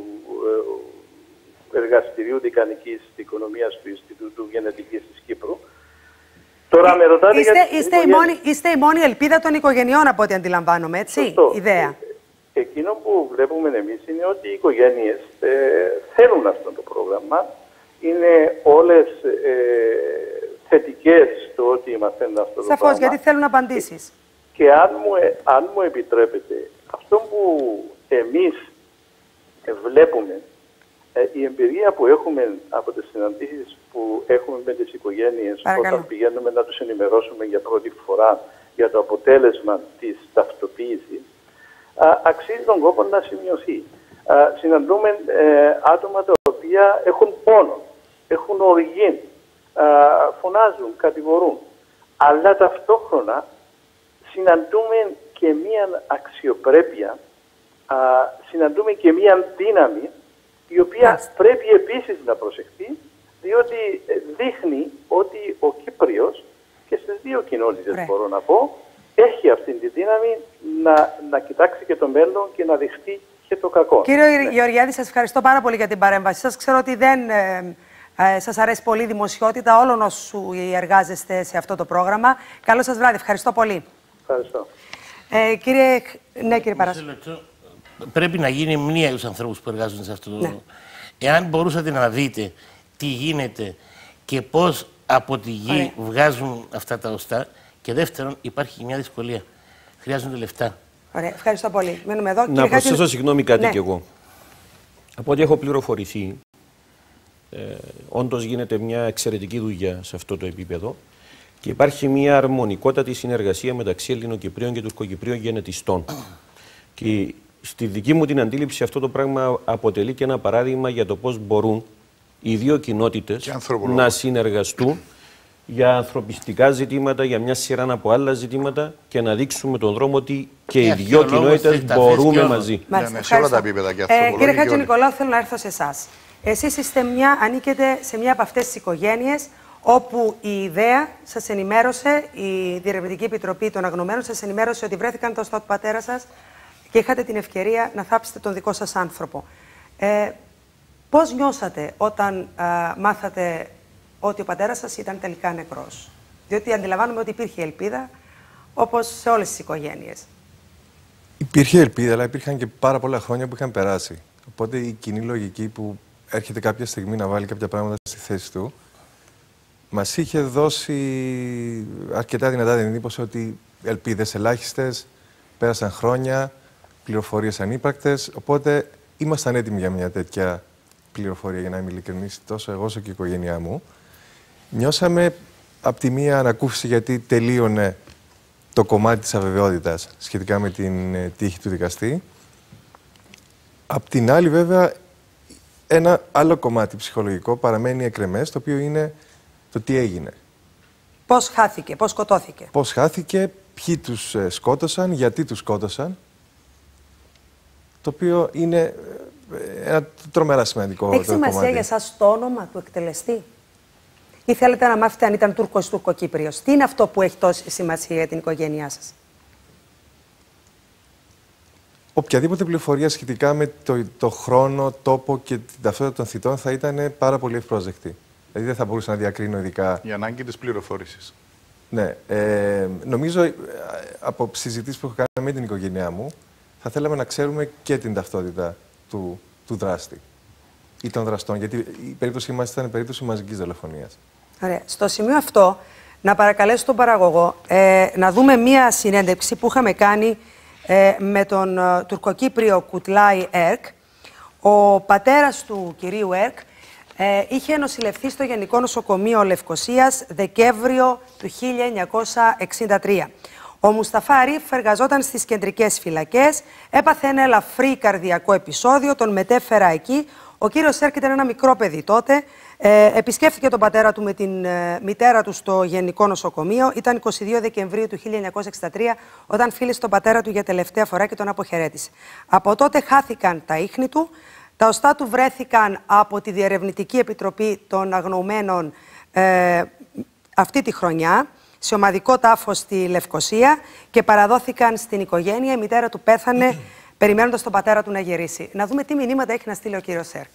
Speaker 8: ε, Εργαστηρίου Δικανικής Οικονομίας του Ινστιτούτου Γενετικής της Κύπρου. Τώρα με ρωτάτε
Speaker 2: είστε,
Speaker 8: για
Speaker 2: είστε, η μόνη, είστε η μόνη ελπίδα των οικογενειών από ό,τι αντιλαμβάνομαι, έτσι,
Speaker 8: Σωστό.
Speaker 2: ιδέα.
Speaker 8: Εκείνο που βλέπουμε εμείς είναι ότι οι οικογένειες ε, θέλουν αυτό το πρόγραμμα. Είναι όλες ε, θετικές στο ότι μαθαίνουν αυτό το
Speaker 2: Σαφώς,
Speaker 8: πράγμα.
Speaker 2: γιατί θέλουν απαντήσεις.
Speaker 8: Και, και αν, μου, αν μου επιτρέπετε, αυτό που εμείς βλέπουμε, ε, η εμπειρία που έχουμε από τις συναντήσεις που έχουμε με τις οικογένειες,
Speaker 2: Παρακαλώ.
Speaker 8: όταν πηγαίνουμε να τους ενημερώσουμε για πρώτη φορά για το αποτέλεσμα της ταυτοποίησης, Α, αξίζει τον κόπο να σημειωθεί. Α, συναντούμε ε, άτομα τα οποία έχουν πόνο, έχουν οργή, φωνάζουν, κατηγορούν. Αλλά ταυτόχρονα συναντούμε και μία αξιοπρέπεια, α, συναντούμε και μία δύναμη η οποία Μάλιστα. πρέπει επίσης να προσεχθεί, διότι δείχνει ότι ο Κύπριος και στις δύο κοινότητες Ρε. μπορώ να πω, έχει αυτή τη δύναμη να, να κοιτάξει και το μέλλον και να δεχτεί και το κακό.
Speaker 2: Κύριε ναι. Γεωργιάδη, σας ευχαριστώ πάρα πολύ για την παρέμβαση σας. Ξέρω ότι δεν ε, ε, σας αρέσει πολύ η δημοσιότητα όλων όσου εργάζεστε σε αυτό το πρόγραμμα. Καλό σας βράδυ. Ευχαριστώ πολύ.
Speaker 8: Ευχαριστώ.
Speaker 2: Ε, κύριε, ναι, κύριε Παράσου.
Speaker 4: Πρέπει να γίνει μνήμα για τους ανθρώπους που εργάζονται σε αυτό το... Ναι. Εάν μπορούσατε να δείτε τι γίνεται και πώς από τη γη Ωραία. βγάζουν αυτά τα οστά. Και δεύτερον, υπάρχει μια δυσκολία. Χρειάζονται λεφτά.
Speaker 2: Ωραία, ευχαριστώ πολύ. Μένουμε εδώ.
Speaker 7: Να προσθέσω Χάτι... συγγνώμη κάτι ναι. κι εγώ. Από ό,τι έχω πληροφορηθεί, ε, όντως γίνεται μια εξαιρετική δουλειά σε αυτό το επίπεδο και υπάρχει μια αρμονικότατη συνεργασία μεταξύ Ελληνοκυπρίων και Τουρκοκυπρίων γενετιστών. Και στη δική μου την αντίληψη αυτό το πράγμα αποτελεί και ένα παράδειγμα για το πώς μπορούν οι δύο κοινότητες να συνεργαστούν για ανθρωπιστικά ζητήματα, για μια σειρά από άλλα ζητήματα και να δείξουμε τον δρόμο ότι και οι δύο κοινότητες μπορούμε μαζί.
Speaker 5: Μάλιστα, σε όλα τα επίπεδα και
Speaker 2: ε, κύριε Χατζηνικολάου, θέλω να έρθω σε εσάς. Εσείς είστε μια, ανήκετε σε μια από αυτές τις οικογένειες όπου η ιδέα σας ενημέρωσε, η Διερευνητική Επιτροπή των Αγνωμένων σας ενημέρωσε ότι βρέθηκαν το οστά του πατέρα σας και είχατε την ευκαιρία να θάψετε τον δικό σας άνθρωπο. Ε, πώς νιώσατε όταν α, μάθατε ότι ο πατέρας σας ήταν τελικά νεκρός? Διότι αντιλαμβάνομαι ότι υπήρχε ελπίδα, όπως σε όλες τις οικογένειες.
Speaker 9: Υπήρχε ελπίδα, αλλά υπήρχαν και πάρα πολλά χρόνια που είχαν περάσει. Οπότε η κοινή λογική που έρχεται κάποια στιγμή να βάλει κάποια πράγματα στη θέση του, μας είχε δώσει αρκετά δυνατά την εντύπωση ότι ελπίδες ελάχιστες, πέρασαν χρόνια, πληροφορίες ανύπαρκτες, οπότε ήμασταν έτοιμοι για μια τέτοια πληροφορία, για να είμαι ειλικρινής, τόσο εγώ όσο και η οικογένειά μου. Νιώσαμε από τη μία ανακούφιση γιατί τελείωνε το κομμάτι της αβεβαιότητας σχετικά με την τύχη του δικαστή. Απ' την άλλη, βέβαια, ένα άλλο κομμάτι ψυχολογικό παραμένει εκρεμές, το οποίο είναι το τι έγινε.
Speaker 2: Πώς χάθηκε, πώς σκοτώθηκε.
Speaker 9: Πώς χάθηκε, ποιοι τους σκότωσαν, γιατί τους σκότωσαν, το οποίο είναι ένα τρομερά σημαντικό
Speaker 2: Έχει σημασία για εσάς το όνομα του εκτελεστή? Ή θέλετε να μάθετε αν ήταν Τούρκος Τουρκοκύπριος? Τι είναι αυτό που έχει τόση σημασία για την οικογένειά σας?
Speaker 9: Οποιαδήποτε πληροφορία σχετικά με το, το χρόνο, τόπο και την ταυτότητα των θητών θα ήταν πάρα πολύ ευπρόσδεκτη. Δηλαδή δεν θα μπορούσα να διακρίνω ειδικά.
Speaker 5: Η ανάγκη της πληροφόρησης.
Speaker 9: Ναι. Ε, νομίζω από συζητήσεις που έχω κάνει με την οικογένειά μου, θα θέλαμε να ξέρουμε και την ταυτότητα του, του δράστη ή των δραστών. Γιατί η περίπτωσή μας ήταν περίπτωση μαζικής δολοφονίας.
Speaker 2: Ωραία. Στο σημείο αυτό, να παρακαλέσω τον παραγωγό ε, να δούμε μία συνέντευξη που είχαμε κάνει ε, με τον ε, Τουρκοκύπριο Κουτλάι Έρκ. Ο πατέρας του κυρίου Έρκ ε, είχε νοσηλευθεί στο Γενικό Νοσοκομείο Λευκωσίας Δεκέμβριο του χίλια εννιακόσια εξήντα τρία. Ο Μουσταφά Αρίφ εργαζόταν στις κεντρικές φυλακές, έπαθε ένα ελαφρύ καρδιακό επεισόδιο, τον μετέφερα εκεί. Ο κύριος Έρκ ήταν ένα μικρό παιδί τότε, ε, επισκέφθηκε τον πατέρα του με την ε, μητέρα του στο Γενικό Νοσοκομείο. Ήταν εικοστή δεύτερη Δεκεμβρίου του χίλια εννιακόσια εξήντα τρία, όταν φίλησε τον πατέρα του για τελευταία φορά και τον αποχαιρέτησε. Από τότε χάθηκαν τα ίχνη του. Τα οστά του βρέθηκαν από τη Διερευνητική Επιτροπή των Αγνοωμένων ε, αυτή τη χρονιά, σε ομαδικό τάφο στη Λευκωσία, και παραδόθηκαν στην οικογένεια. Η μητέρα του πέθανε περιμένοντας τον πατέρα του να γερίσει. Να δούμε τι μηνύματα έχει να στείλει ο κύριος Έρκ.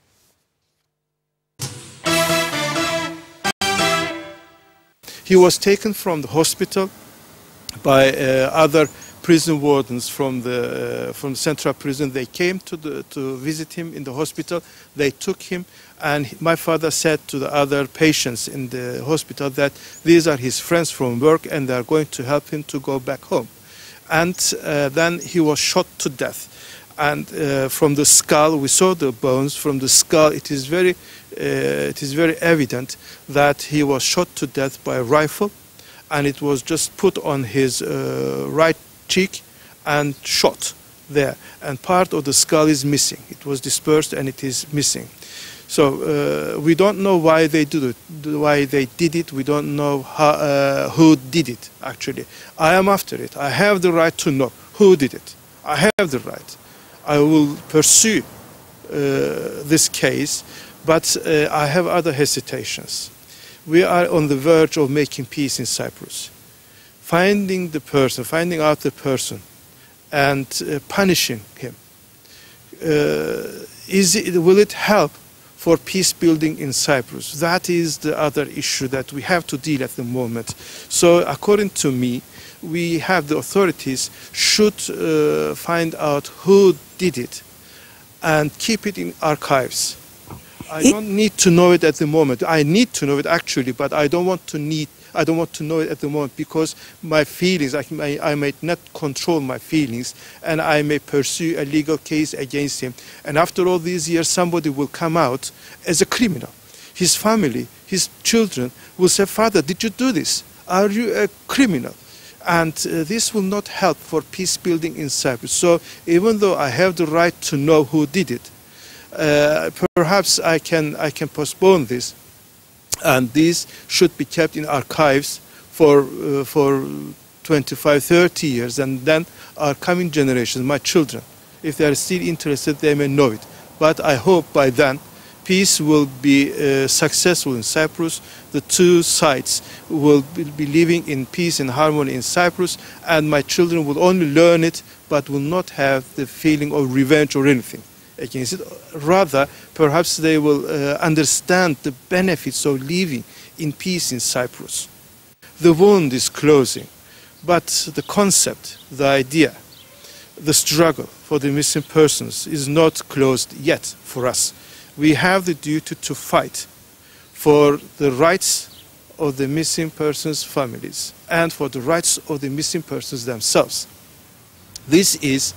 Speaker 10: He was taken from the hospital by uh, other prison wardens from the uh, from the central prison. They came to the, to visit him in the hospital. They took him, and my father said to the other patients in the hospital that these are his friends from work and they are going to help him to go back home. And uh, then he was shot to death. And uh, from the skull, we saw the bones. From the skull, it is very, uh, it is very evident that he was shot to death by a rifle, and it was just put on his uh, right cheek and shot. there, and part of the skull is missing. It was dispersed and it is missing. So uh, we don't know why they did it, why they did it. We don't know how, uh, who did it, actually. I am after it. I have the right to know who did it. I have the right. I will pursue uh, this case, but uh, I have other hesitations. We are on the verge of making peace in Cyprus. Finding the person, finding out the person, and uh, punishing him, uh, is it, will it help for peace building in Cyprus? That is the other issue that we have to deal at the moment. So according to me, we have the authorities should uh, find out who did it and keep it in archives. I don't need to know it at the moment. I need to know it actually, but I don't want to need. I don't want to know it at the moment because my feelings, I may, I may not control my feelings, and I may pursue a legal case against him. And after all these years, somebody will come out as a criminal. His family, his children will say, "Father, did you do this? Are you a criminal?" And uh, this will not help for peace building in Cyprus. So even though I have the right to know who did it, uh, perhaps I can, I can postpone this. And these should be kept in archives for, uh, for twenty-five, thirty years. And then our coming generations, my children, if they are still interested, they may know it. But I hope by then peace will be uh, successful in Cyprus. The two sides will be living in peace and harmony in Cyprus. And my children will only learn it, but will not have the feeling of revenge or anything against it. Rather, perhaps they will uh, understand the benefits of living in peace in Cyprus. The wound is closing, but the concept, the idea, the struggle for the missing persons is not closed yet for us. We have the duty to fight for the rights of the missing persons' families and for the rights of the missing persons themselves. This is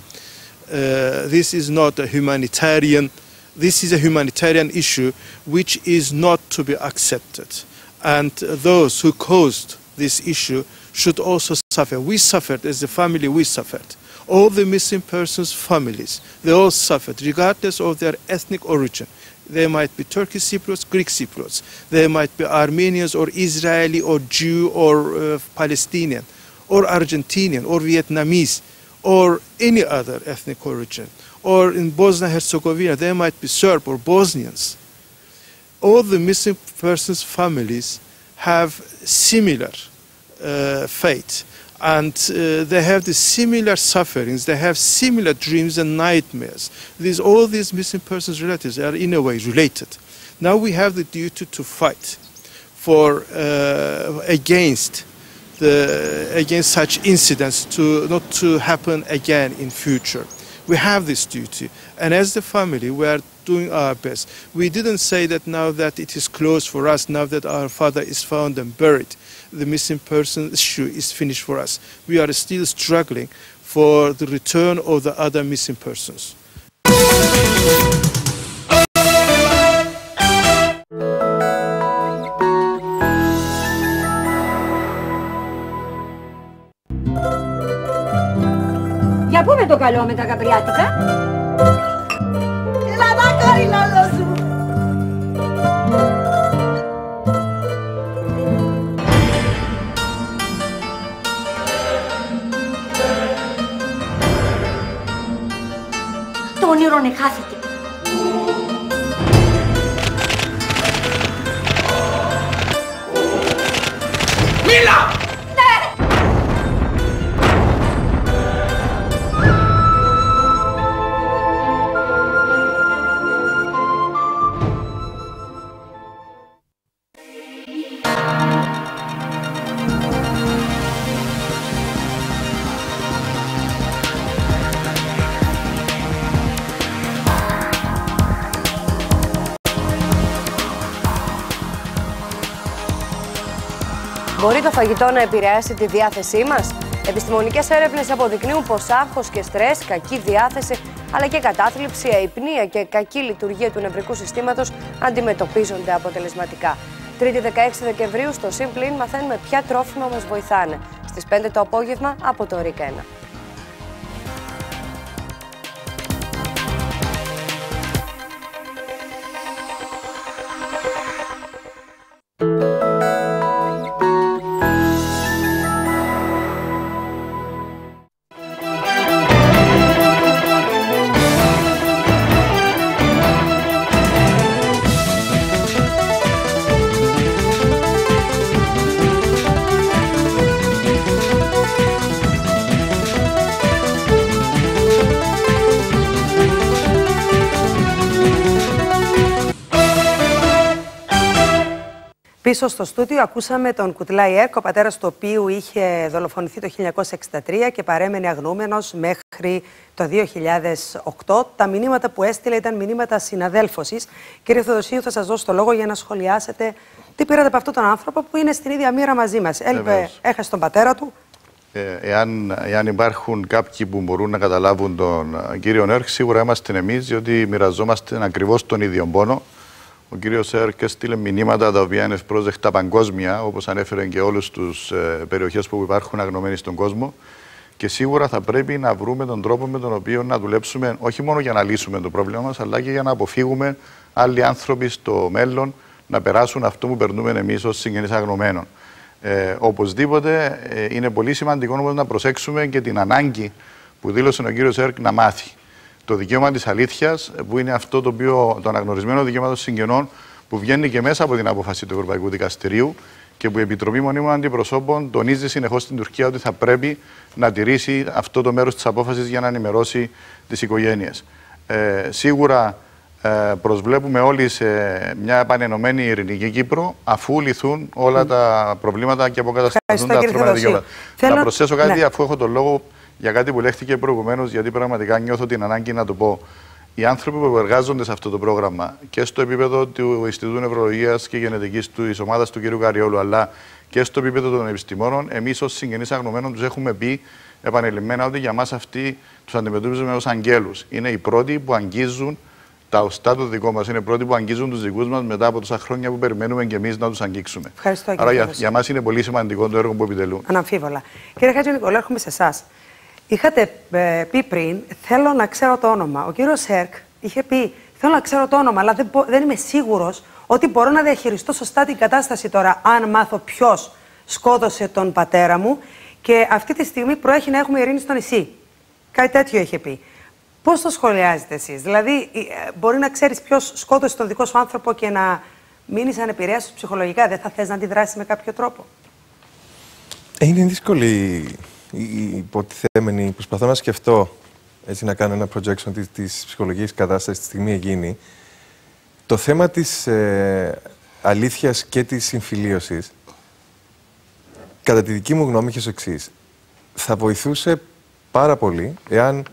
Speaker 10: Uh, this is not a humanitarian, this is a humanitarian issue which is not to be accepted. And uh, those who caused this issue should also suffer. We suffered as a family, we suffered. All the missing persons' families, they all suffered, regardless of their ethnic origin. They might be Turkish Cypriots, Greek Cypriots. They might be Armenians or Israeli or Jew or uh, Palestinian or Argentinian or Vietnamese, or any other ethnic origin. Or in Bosnia-Herzegovina, they might be Serb or Bosnians. All the missing persons' families have similar uh, fate, and uh, they have the similar sufferings, they have similar dreams and nightmares. These, all these missing persons' relatives are in a way related. Now we have the duty to fight for, uh, against The, against such incidents to not to happen again in future. We have this duty, and as the family we are doing our best. We didn't say that now that it is closed for us, now that our father is found and buried, the missing person issue is finished for us. We are still struggling for the return of the other missing persons.
Speaker 11: Για πού με το καλό με τα καπριάτικα? Έλα να κάνει λαλό σου. Το όνειρο χάθηκε. Μίλα!
Speaker 12: Μπορεί το φαγητό να επηρεάσει τη διάθεσή μας? Επιστημονικές έρευνες αποδεικνύουν πως άγχος και στρες, κακή διάθεση, αλλά και κατάθλιψη, αϊπνία και κακή λειτουργία του νευρικού συστήματος αντιμετωπίζονται αποτελεσματικά. Τρίτη δεκαέξι Δεκεμβρίου στο Simplein μαθαίνουμε ποια τρόφιμα μας βοηθάνε. Στις πέντε το απόγευμα από το ΡΙΚ ένα.
Speaker 2: Πίσω στο στούντιο ακούσαμε τον Κουτλάι Έρκ, ο πατέρας του οποίου είχε δολοφονηθεί το χίλια εννιακόσια εξήντα τρία και παρέμενε αγνοούμενος μέχρι το δύο χιλιάδες οκτώ. Τα μηνύματα που έστειλε ήταν μηνύματα συναδέλφωσης. Κύριε Θεοδοσίου, θα σας δώσω το λόγο για να σχολιάσετε τι πήρατε από αυτόν τον άνθρωπο που είναι στην ίδια μοίρα μαζί μας. Έλειπε, έχασε τον πατέρα του.
Speaker 5: Ε, εάν, εάν υπάρχουν κάποιοι που μπορούν να καταλάβουν τον κύριο Έρκ, σίγουρα είμαστε εμείς, διότι μοιραζόμαστε ακριβώς τον ίδιο πόνο. Ο κύριος Έρκ έστειλε μηνύματα τα οποία είναι ευπρόσδεκτα παγκόσμια, όπως ανέφερε και όλες τις ε, περιοχές που υπάρχουν αγνωμένοι στον κόσμο. Και σίγουρα θα πρέπει να βρούμε τον τρόπο με τον οποίο να δουλέψουμε, όχι μόνο για να λύσουμε το πρόβλημα μας, αλλά και για να αποφύγουμε άλλοι άνθρωποι στο μέλλον να περάσουν αυτό που περνούμε εμείς ως συγγενείς αγνωμένων. Ε, οπωσδήποτε ε, είναι πολύ σημαντικό όμως να προσέξουμε και την ανάγκη που δήλωσε ο κύριος Έρκ να μάθει. Το δικαίωμα της αλήθειας, που είναι αυτό το, οποίο, το αναγνωρισμένο δικαίωμα των συγγενών, που βγαίνει και μέσα από την απόφαση του Ευρωπαϊκού Δικαστηρίου και που η Επιτροπή Μονίμων Αντιπροσώπων τονίζει συνεχώς στην Τουρκία ότι θα πρέπει να τηρήσει αυτό το μέρος της απόφασης για να ενημερώσει τις οικογένειες. Ε, σίγουρα ε, προσβλέπουμε όλοι σε μια επανενωμένη ειρηνική Κύπρο, αφού λυθούν όλα mm. τα προβλήματα και αποκατασταθούν τα ανθρώπινα δικαιώματα. Θέλω... Να προσθέσω κάτι, ναι. αφού έχω τον λόγο, για κάτι που λέχθηκε προηγουμένως, γιατί πραγματικά νιώθω την ανάγκη να το πω. Οι άνθρωποι που εργάζονται σε αυτό το πρόγραμμα και στο επίπεδο του Ινστιτούτου Νευρολογίας και Γενετικής της ομάδας του κ. Καριόλου, αλλά και στο επίπεδο των επιστημόνων, εμείς ως συγγενείς αγνωμένων τους έχουμε πει επανειλημμένα ότι για μας αυτοί τους αντιμετωπίζουμε ως αγγέλους. Είναι οι πρώτοι που αγγίζουν τα οστά του δικό μας, είναι οι πρώτοι που αγγίζουν τους δικούς μας μετά από τόσα χρόνια που περιμένουμε και εμείς να τους αγγίξουμε.
Speaker 2: Ευχαριστώ,
Speaker 5: Άρα για, για μας είναι πολύ σημαντικό το έργο που επιτελούν.
Speaker 2: Αναμφίβολα. Κύριε Χατζηνικολάου, έρχομαι σε εσάς. Είχατε ε, πει πριν, θέλω να ξέρω το όνομα. Ο κύριος Έρκ είχε πει, θέλω να ξέρω το όνομα, αλλά δεν, δεν είμαι σίγουρος ότι μπορώ να διαχειριστώ σωστά την κατάσταση τώρα, αν μάθω ποιος σκότωσε τον πατέρα μου και αυτή τη στιγμή προέχει να έχουμε ειρήνη στο νησί. Κάτι τέτοιο είχε πει. Πώς το σχολιάζετε εσείς? Δηλαδή, μπορεί να ξέρεις ποιος σκότωσε τον δικό σου άνθρωπο και να μείνεις ανεπηρέαστος ψυχολογικά. Δεν θα θες να αντιδράσεις με κάποιο τρόπο?
Speaker 9: Είναι δύσκολη η υποτιθέμενη. Προσπαθώ να σκεφτώ, έτσι να κάνω ένα projection της, της ψυχολογικής κατάστασης τη στιγμή εκείνη. Το θέμα της ε, αλήθειας και της συμφιλίωσης, κατά τη δική μου γνώμη, έχει ως εξής. Θα βοηθούσε πάρα πολύ εάν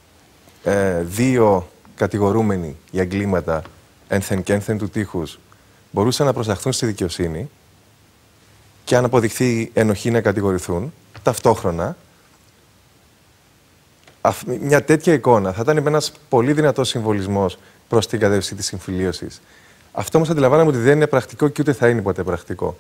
Speaker 9: ε, δύο κατηγορούμενοι για εγκλήματα ένθεν και ένθεν του τείχους μπορούσαν να προσαχθούν στη δικαιοσύνη και αν αποδειχθεί ενοχή να κατηγορηθούν, ταυτόχρονα μια τέτοια εικόνα θα ήταν ένας πολύ δυνατός συμβολισμός προς την κατεύθυνση της συμφιλίωσης. Αυτό όμως αντιλαμβάνομαι ότι δεν είναι πρακτικό και ούτε θα είναι ποτέ πρακτικό.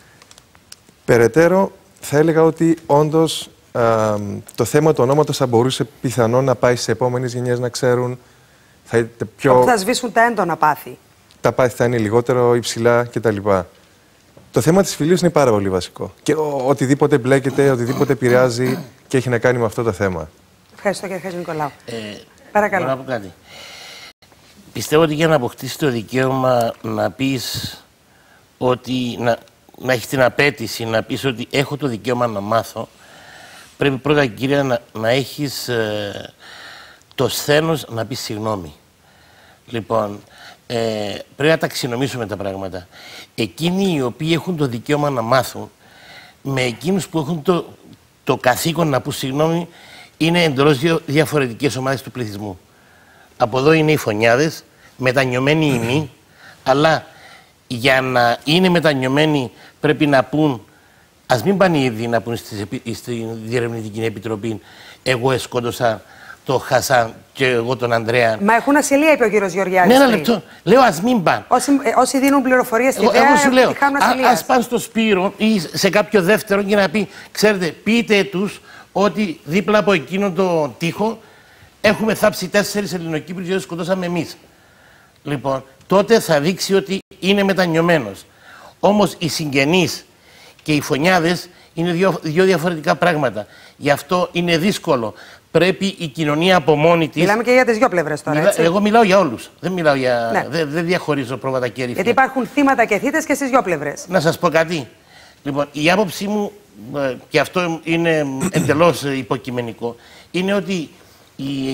Speaker 9: Περαιτέρω, θα έλεγα ότι όντως α, το θέμα του ονόματος θα μπορούσε πιθανόν να πάει σε επόμενες γενιές να ξέρουν. Θα, πιο...
Speaker 2: θα σβήσουν τα έντονα πάθη.
Speaker 9: Τα πάθη θα είναι λιγότερο υψηλά κτλ. Το θέμα της φιλίας είναι πάρα πολύ βασικό. Και ο, οτιδήποτε μπλέκεται, οτιδήποτε επηρεάζει και έχει να κάνει με αυτό το θέμα.
Speaker 2: Ευχαριστώ, κύριε Χατζηνικολάου.
Speaker 4: Ε,
Speaker 2: Παρακαλώ.
Speaker 4: Μπορώ να πω κάτι. Πιστεύω ότι για να αποκτήσει το δικαίωμα να πεις ότι. Να, να έχεις την απέτηση να πεις ότι έχω το δικαίωμα να μάθω, πρέπει πρώτα, κύριε, να, να έχεις ε, το σθένος να πεις συγγνώμη. Λοιπόν, ε, πρέπει να ταξινομήσουμε τα πράγματα. Εκείνοι οι οποίοι έχουν το δικαίωμα να μάθουν, με εκείνους που έχουν το, το καθήκον να πούν συγγνώμη, είναι εντελώς δύο διαφορετικές ομάδες του πληθυσμού. Από εδώ είναι οι φωνιάδες, μετανιωμένοι οι μη, αλλά για να είναι μετανιωμένοι πρέπει να πούν, ας μην πάνε ήδη να πούν στη Διερευνητική Επιτροπή, εγώ εσκότωσα το Χασάν και εγώ τον Ανδρέα.
Speaker 2: Μα έχουν ασυλία, είπε ο κύριος Γεωργιάδης.
Speaker 4: Ναι, ένα λεπτό. Λέω, ας μην πάνε.
Speaker 2: Όσοι, ε, όσοι δίνουν πληροφορίες στη ΔΕΑ,
Speaker 4: εγώ σου λέω, ας πάνε στο Σπύρο ή σε κάποιο δεύτερο και να πει, ξέρετε, πείτε τους ότι δίπλα από εκείνον το τοίχο έχουμε θάψει τέσσερις Ελληνοκύπριους και σκοτώσαμε εμείς. Λοιπόν, τότε θα δείξει ότι είναι μετανιωμένος. Όμως οι συγγενείς και οι φωνιάδες είναι δύο, δύο διαφορετικά πράγματα. Γι' αυτό είναι δύσκολο. Πρέπει η κοινωνία από μόνη της.
Speaker 2: Μιλάμε και για τις δυο πλευρές τώρα.
Speaker 4: Μιλά...
Speaker 2: Έτσι.
Speaker 4: Εγώ μιλάω για όλους. Δεν μιλάω για.
Speaker 2: Ναι.
Speaker 4: Δεν, δεν διαχωρίζω πρόβατα και ρήφια.
Speaker 2: Γιατί υπάρχουν θύματα και θύτες και στις δυο πλευρές.
Speaker 4: Να σας πω κάτι. Λοιπόν, η άποψή μου, και αυτό είναι εντελώς υποκειμενικό, είναι ότι οι,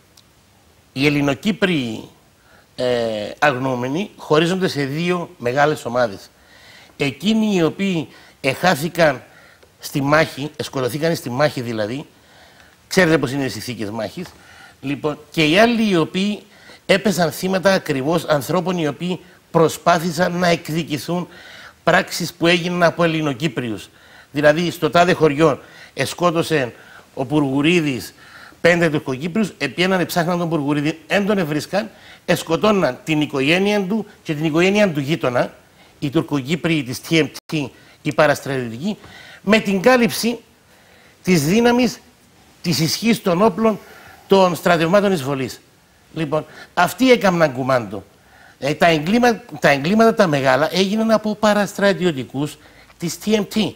Speaker 4: οι Ελληνοκύπριοι ε, αγνοούμενοι χωρίζονται σε δύο μεγάλες ομάδες. εκείνοι οι οποίοι εχάθηκαν στη μάχη, σκοτωθήκαν στη μάχη δηλαδή, ξέρετε πώς είναι οι συνθήκες μάχης, λοιπόν, και οι άλλοι οι οποίοι έπεσαν θύματα ακριβώς ανθρώπων οι οποίοι προσπάθησαν να εκδικηθούν πράξεις που έγιναν από Ελληνοκύπριους. Δηλαδή, στο τάδε χωριό εσκότωσε ο Πουργουρίδης πέντε Τουρκοκύπριους, επιέναν, ψάχναν τον Πουργουρίδη, δεν τον ευρίσκαν, εσκοτώναν την οικογένεια του και την οικογένεια του γείτονα, οι Τουρκοκύπριοι της τι εμ τι, οι παραστρατιωτικοί, με την κάλυψη της δύναμης, της ισχύς των όπλων των στρατευμάτων εισβολής. Λοιπόν, αυτοί έκαναν κουμάντο. Ε, τα, εγκλήματα, τα εγκλήματα τα μεγάλα έγιναν από παραστρατιωτικούς της τι εμ τι.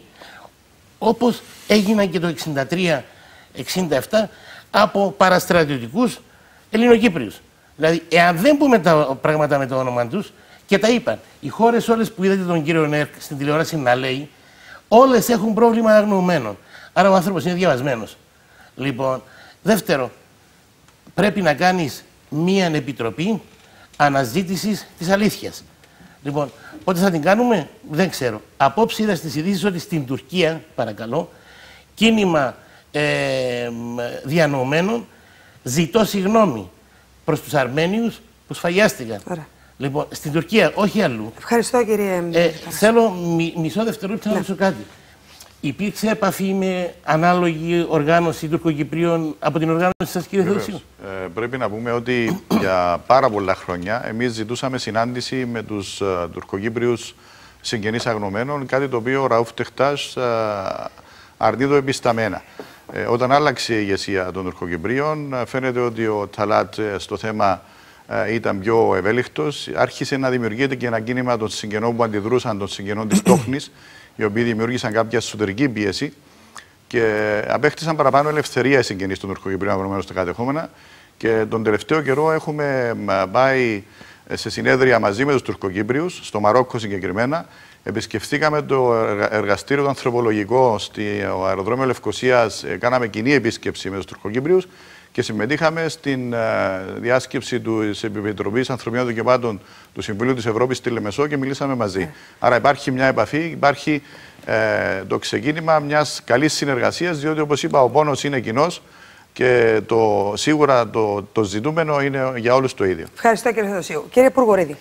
Speaker 4: Όπως έγιναν και το εξήντα τρία εξήντα επτά από παραστρατιωτικούς Ελληνοκύπριους. Δηλαδή, εάν δεν πούμε τα πράγματα με το όνομα τους, και τα είπαν, οι χώρες όλες που είδατε τον κύριο Νέρκ στην τηλεόραση να λέει, όλες έχουν πρόβλημα αγνοωμένων. Άρα ο άνθρωπος είναι διαβασμένος. Λοιπόν, δεύτερο, πρέπει να κάνεις μία επιτροπή αναζήτησης της αλήθειας. Λοιπόν, πότε θα την κάνουμε, δεν ξέρω. Απόψε είδα στις ειδήσεις ότι στην Τουρκία, παρακαλώ, κίνημα ε, διανοωμένων ζητώ συγγνώμη προς τους Αρμένιους που σφαγιάστηκαν. Άρα. Λοιπόν, στην Τουρκία, όχι αλλού.
Speaker 2: Ευχαριστώ, κύριε.
Speaker 4: Ε, θέλω μι, μισό δευτερόλεπτο να ρωτήσω κάτι. Υπήρξε επαφή με ανάλογη οργάνωση Τουρκοκυπρίων από την οργάνωση σας, κύριε Θεοδοσίου?
Speaker 5: Ε, πρέπει να πούμε ότι για πάρα πολλά χρόνια εμείς ζητούσαμε συνάντηση με τους uh, Τουρκοκύπριους συγγενείς αγνωμένων, κάτι το οποίο ο Ραούφ Τεχτάς uh, αρνείται επισταμένα. Ε, όταν άλλαξε η ηγεσία των Τουρκοκυπρίων, φαίνεται ότι ο Ταλάτ στο θέμα uh, ήταν πιο ευέλικτος. Άρχισε να δημιουργείται και ένα κίνημα των συγγενών που αντιδρούσαν, των συγγενών της Τόχνης, οι οποίοι δημιούργησαν κάποια εσωτερική πίεση και απέκτησαν παραπάνω ελευθερία οι συγγενείς των Τουρκοκυπρίων αγνωμένων στα κατεχόμενα. Και τον τελευταίο καιρό έχουμε πάει σε συνέδρια μαζί με τους Τουρκοκύπριους, στο Μαρόκο συγκεκριμένα. Επισκεφθήκαμε το εργαστήριο το ανθρωπολογικό στο αεροδρόμιο Λευκωσίας, κάναμε κοινή επίσκεψη με τους Τουρκοκύπριους και συμμετείχαμε στην διάσκεψη της Επιτροπής Ανθρωπίνων Δικαιωμάτων του Συμβουλίου της Ευρώπης στη Λεμεσό και μιλήσαμε μαζί. Yeah. Άρα υπάρχει μια επαφή, υπάρχει ε, το ξεκίνημα μιας καλής συνεργασίας, διότι όπως είπα ο πόνος είναι κοινός και το, σίγουρα το, το ζητούμενο είναι για όλους το ίδιο.
Speaker 2: Ευχαριστώ, κύριε Θεοδοσίου. Κύριε Πουργουρίδη.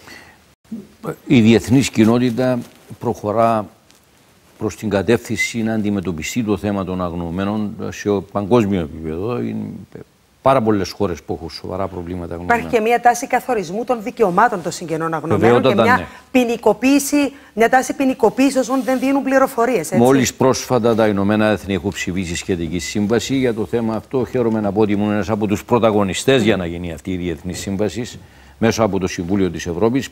Speaker 3: Η διεθνής κοινότητα προχωρά προς την κατεύθυνση να αντιμετωπιστεί το θέμα των αγνοωμένων σε παγκόσμιο επίπεδο. Είναι πάρα πολλές χώρες που έχουν σοβαρά προβλήματα αγνοωμένων.
Speaker 2: Υπάρχει και μια τάση καθορισμού των δικαιωμάτων των συγγενών αγνοωμένων και μια, ναι. ποινικοποίηση, μια τάση ποινικοποίηση όσων δεν δίνουν πληροφορίες.
Speaker 3: Μόλις πρόσφατα τα Ηνωμένα Έθνη έχουν ψηφίσει σχετική σύμβαση για το θέμα αυτό. Χαίρομαι να πω ότι ήμουν ένας από τους πρωταγωνιστές για να γίνει αυτή η διεθνή σύμβαση μέσω από το Συμβούλιο της Ευρώπης.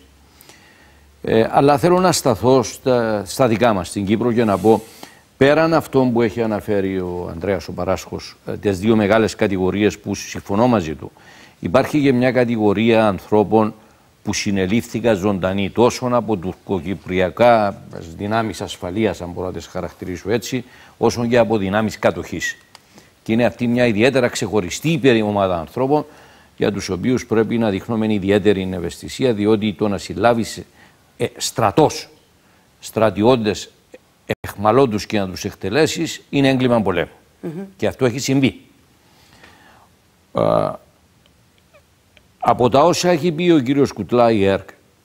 Speaker 3: Ε, αλλά θέλω να σταθώ στα, στα δικά μας στην Κύπρο και να πω, πέραν αυτών που έχει αναφέρει ο Ανδρέας ο Παράσχος, τις δύο μεγάλες κατηγορίες που συμφωνώ μαζί του, υπάρχει και μια κατηγορία ανθρώπων που συνελήφθηκαν ζωντανοί τόσο από τουρκοκυπριακά δυνάμεις ασφαλείας, αν μπορώ να τις χαρακτηρίσω έτσι, όσο και από δυνάμεις κατοχής. Και είναι αυτή μια ιδιαίτερα ξεχωριστή ομάδα ανθρώπων για τους οποίους πρέπει να δείχνουμε ιδιαίτερη ευαισθησία, διότι το να συλλάβεις ε, στρατός, στρατιώτες, εχμαλώτους και να τους εκτελέσεις είναι έγκλημα πολέμου. Mm-hmm. Και αυτό έχει συμβεί. Α, από τα όσα έχει πει ο κύριος Κουτλάι Έρκ,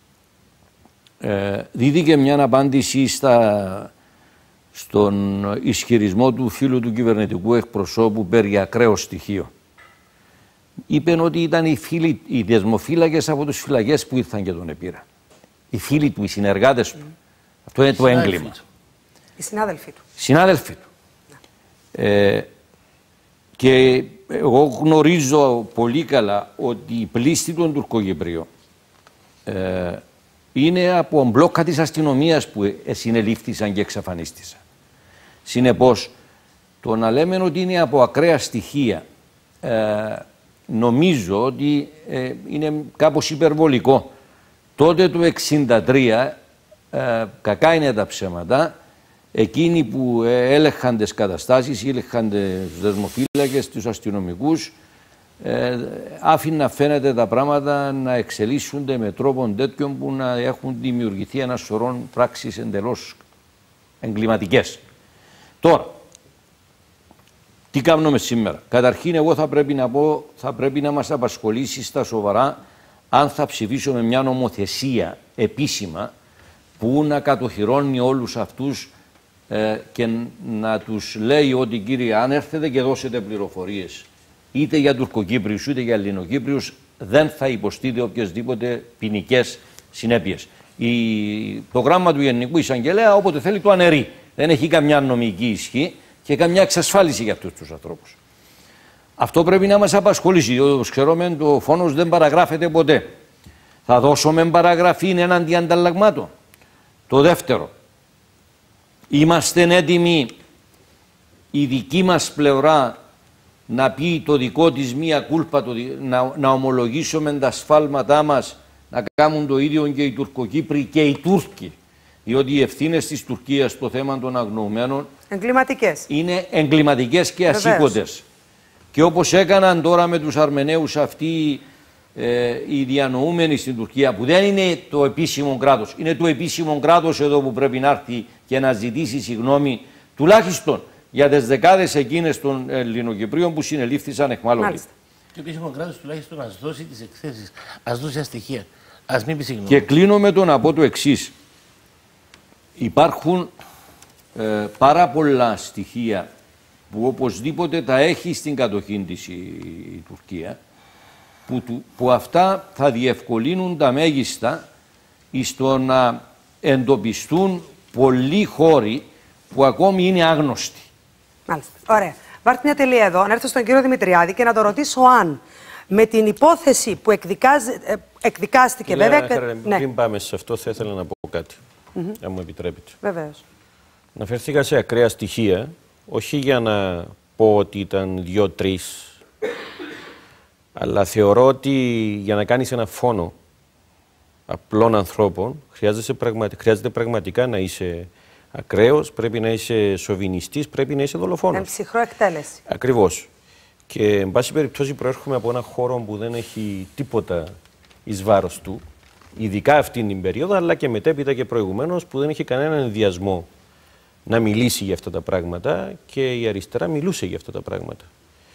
Speaker 3: ε, δίδηκε μια απάντηση στα, στον ισχυρισμό του φίλου του κυβερνητικού εκπροσώπου περί ακραίο στοιχείο. Είπαν ότι ήταν οι, φίλοι, οι δεσμοφύλακες από τους φυλακές που ήρθαν και τον επήραν. Οι φίλοι του, οι συνεργάτες του. Mm. Αυτό είναι το έγκλημα.
Speaker 2: Οι συνάδελφοι του.
Speaker 3: Συνάδελφοι του. Ναι. Ε, και εγώ γνωρίζω πολύ καλά ότι η πλήστη των Τουρκοκυπρίων ε, είναι από μπλόκα της αστυνομίας που συνελήφθησαν και εξαφανίστησαν. Συνεπώς, το να λέμε ότι είναι από ακραία στοιχεία ε, νομίζω ότι ε, είναι κάπως υπερβολικό. Τότε το εξήντα τρία, ε, κακά είναι τα ψέματα, εκείνοι που έλεγχαν τις καταστάσεις, έλεγχαν τους δεσμοφύλακες, τους αστυνομικούς, ε, άφηνα φαίνεται τα πράγματα να εξελίσσονται με τρόπο τέτοιο που να έχουν δημιουργηθεί ένα σωρό πράξεις εντελώς εγκληματικές. Τώρα, τι κάνουμε σήμερα? Καταρχήν, εγώ θα πρέπει να πω, θα πρέπει να μας απασχολήσει στα σοβαρά αν θα ψηφίσουμε μια νομοθεσία επίσημα που να κατοχυρώνει όλους αυτούς ε, και να τους λέει ότι κύριε, αν έρθετε και δώσετε πληροφορίες είτε για Τουρκοκύπριους είτε για Ελληνοκύπριους, δεν θα υποστείτε οποιασδήποτε ποινικές συνέπειες. Η... Το γράμμα του Γενικού Εισαγγελέα όποτε θέλει το αναιρεί. Δεν έχει καμιά νομική ισχύ και καμιά εξασφάλιση για αυτούς τους ανθρώπους. Αυτό πρέπει να μας απασχολήσει. Όπως ξέρουμε, το φόνος δεν παραγράφεται ποτέ. Θα δώσουμε παραγραφή έναντι ανταλλαγμάτων. Το δεύτερο, είμαστε έτοιμοι η δική μας πλευρά να πει το δικό της μία κούλπα, το, να, να ομολογήσουμε τα σφάλματά μας, να κάνουν το ίδιο και οι Τουρκοκύπροι και οι Τούρκοι. Διότι οι ευθύνες της Τουρκίας στο θέμα των αγνοωμένων
Speaker 2: εγκληματικές.
Speaker 3: Είναι εγκληματικές και ασήκωτες. Και όπως έκαναν τώρα με τους Αρμεναίους αυτοί ε, οι διανοούμενοι στην Τουρκία, που δεν είναι το επίσημο κράτος, είναι το επίσημο κράτος εδώ που πρέπει να έρθει και να ζητήσει συγγνώμη τουλάχιστον για τις δεκάδες εκείνες των Ελληνοκυπρίων που συνελήφθησαν εχμάλωτοι.
Speaker 4: Το επίσημο κράτος τουλάχιστον ας δώσει τις εκθέσεις, ας δώσει στοιχεία, ας μην πει συγγνώμη.
Speaker 3: Και κλείνω με το να πω το εξής. Υπάρχουν ε, πάρα πολλά στοιχεία που οπωσδήποτε τα έχει στην κατοχή της η, η Τουρκία, που, που αυτά θα διευκολύνουν τα μέγιστα στο να εντοπιστούν πολλοί χώροι που ακόμη είναι άγνωστοι.
Speaker 2: Μάλιστα. Ωραία. Βάρτε μια τελεία εδώ, να έρθω στον κύριο Δημητριάδη και να το ρωτήσω αν με την υπόθεση που εκδικάζ, ε, εκδικάστηκε
Speaker 7: Κυρία,
Speaker 2: βέβαια...
Speaker 7: Χαρέ,
Speaker 2: ναι.
Speaker 7: Πριν πάμε σε αυτό, θα ήθελα να πω κάτι, mm-hmm. αν μου επιτρέπετε.
Speaker 2: Βεβαίως.
Speaker 7: Αναφερθήκα σε ακραία στοιχεία, όχι για να πω ότι ήταν δύο-τρεις, αλλά θεωρώ ότι για να κάνεις ένα φόνο απλών ανθρώπων χρειάζεται, πραγματι... χρειάζεται πραγματικά να είσαι ακραίος, πρέπει να είσαι σοβινιστής, πρέπει να είσαι δολοφόνος.
Speaker 2: Με ψυχρό εκτέλεση.
Speaker 7: Ακριβώς. Και εν πάση περιπτώσει προέρχομαι από ένα χώρο που δεν έχει τίποτα εις βάρος του, ειδικά αυτήν την περίοδο, αλλά και μετέπειτα και προηγουμένως που δεν είχε κανέναν ενδιασμό να μιλήσει για αυτά τα πράγματα και η αριστερά μιλούσε για αυτά τα πράγματα.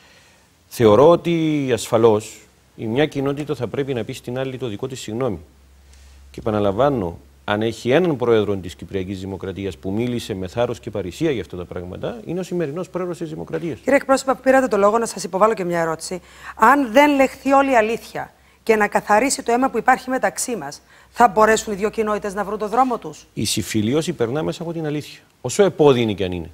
Speaker 7: Θεωρώ ότι ασφαλώς η μια κοινότητα θα πρέπει να πει στην άλλη το δικό της συγγνώμη. Και επαναλαμβάνω, αν έχει έναν πρόεδρο της Κυπριακής Δημοκρατίας που μίλησε με θάρρος και παρησία για αυτά τα πράγματα, είναι ο σημερινός πρόεδρος της Δημοκρατίας.
Speaker 2: Κύριε εκπρόσωπα, που πήρατε το λόγο, να σας υποβάλω και μια ερώτηση. Αν δεν λεχθεί όλη η αλήθεια και να καθαρίσει το αίμα που υπάρχει μεταξύ μας, θα μπορέσουν οι δύο κοινότητες να βρουν το δρόμο τους?
Speaker 7: Η συμφιλίωση περνά μέσα από την αλήθεια, όσο επώδυνη κι αν είναι.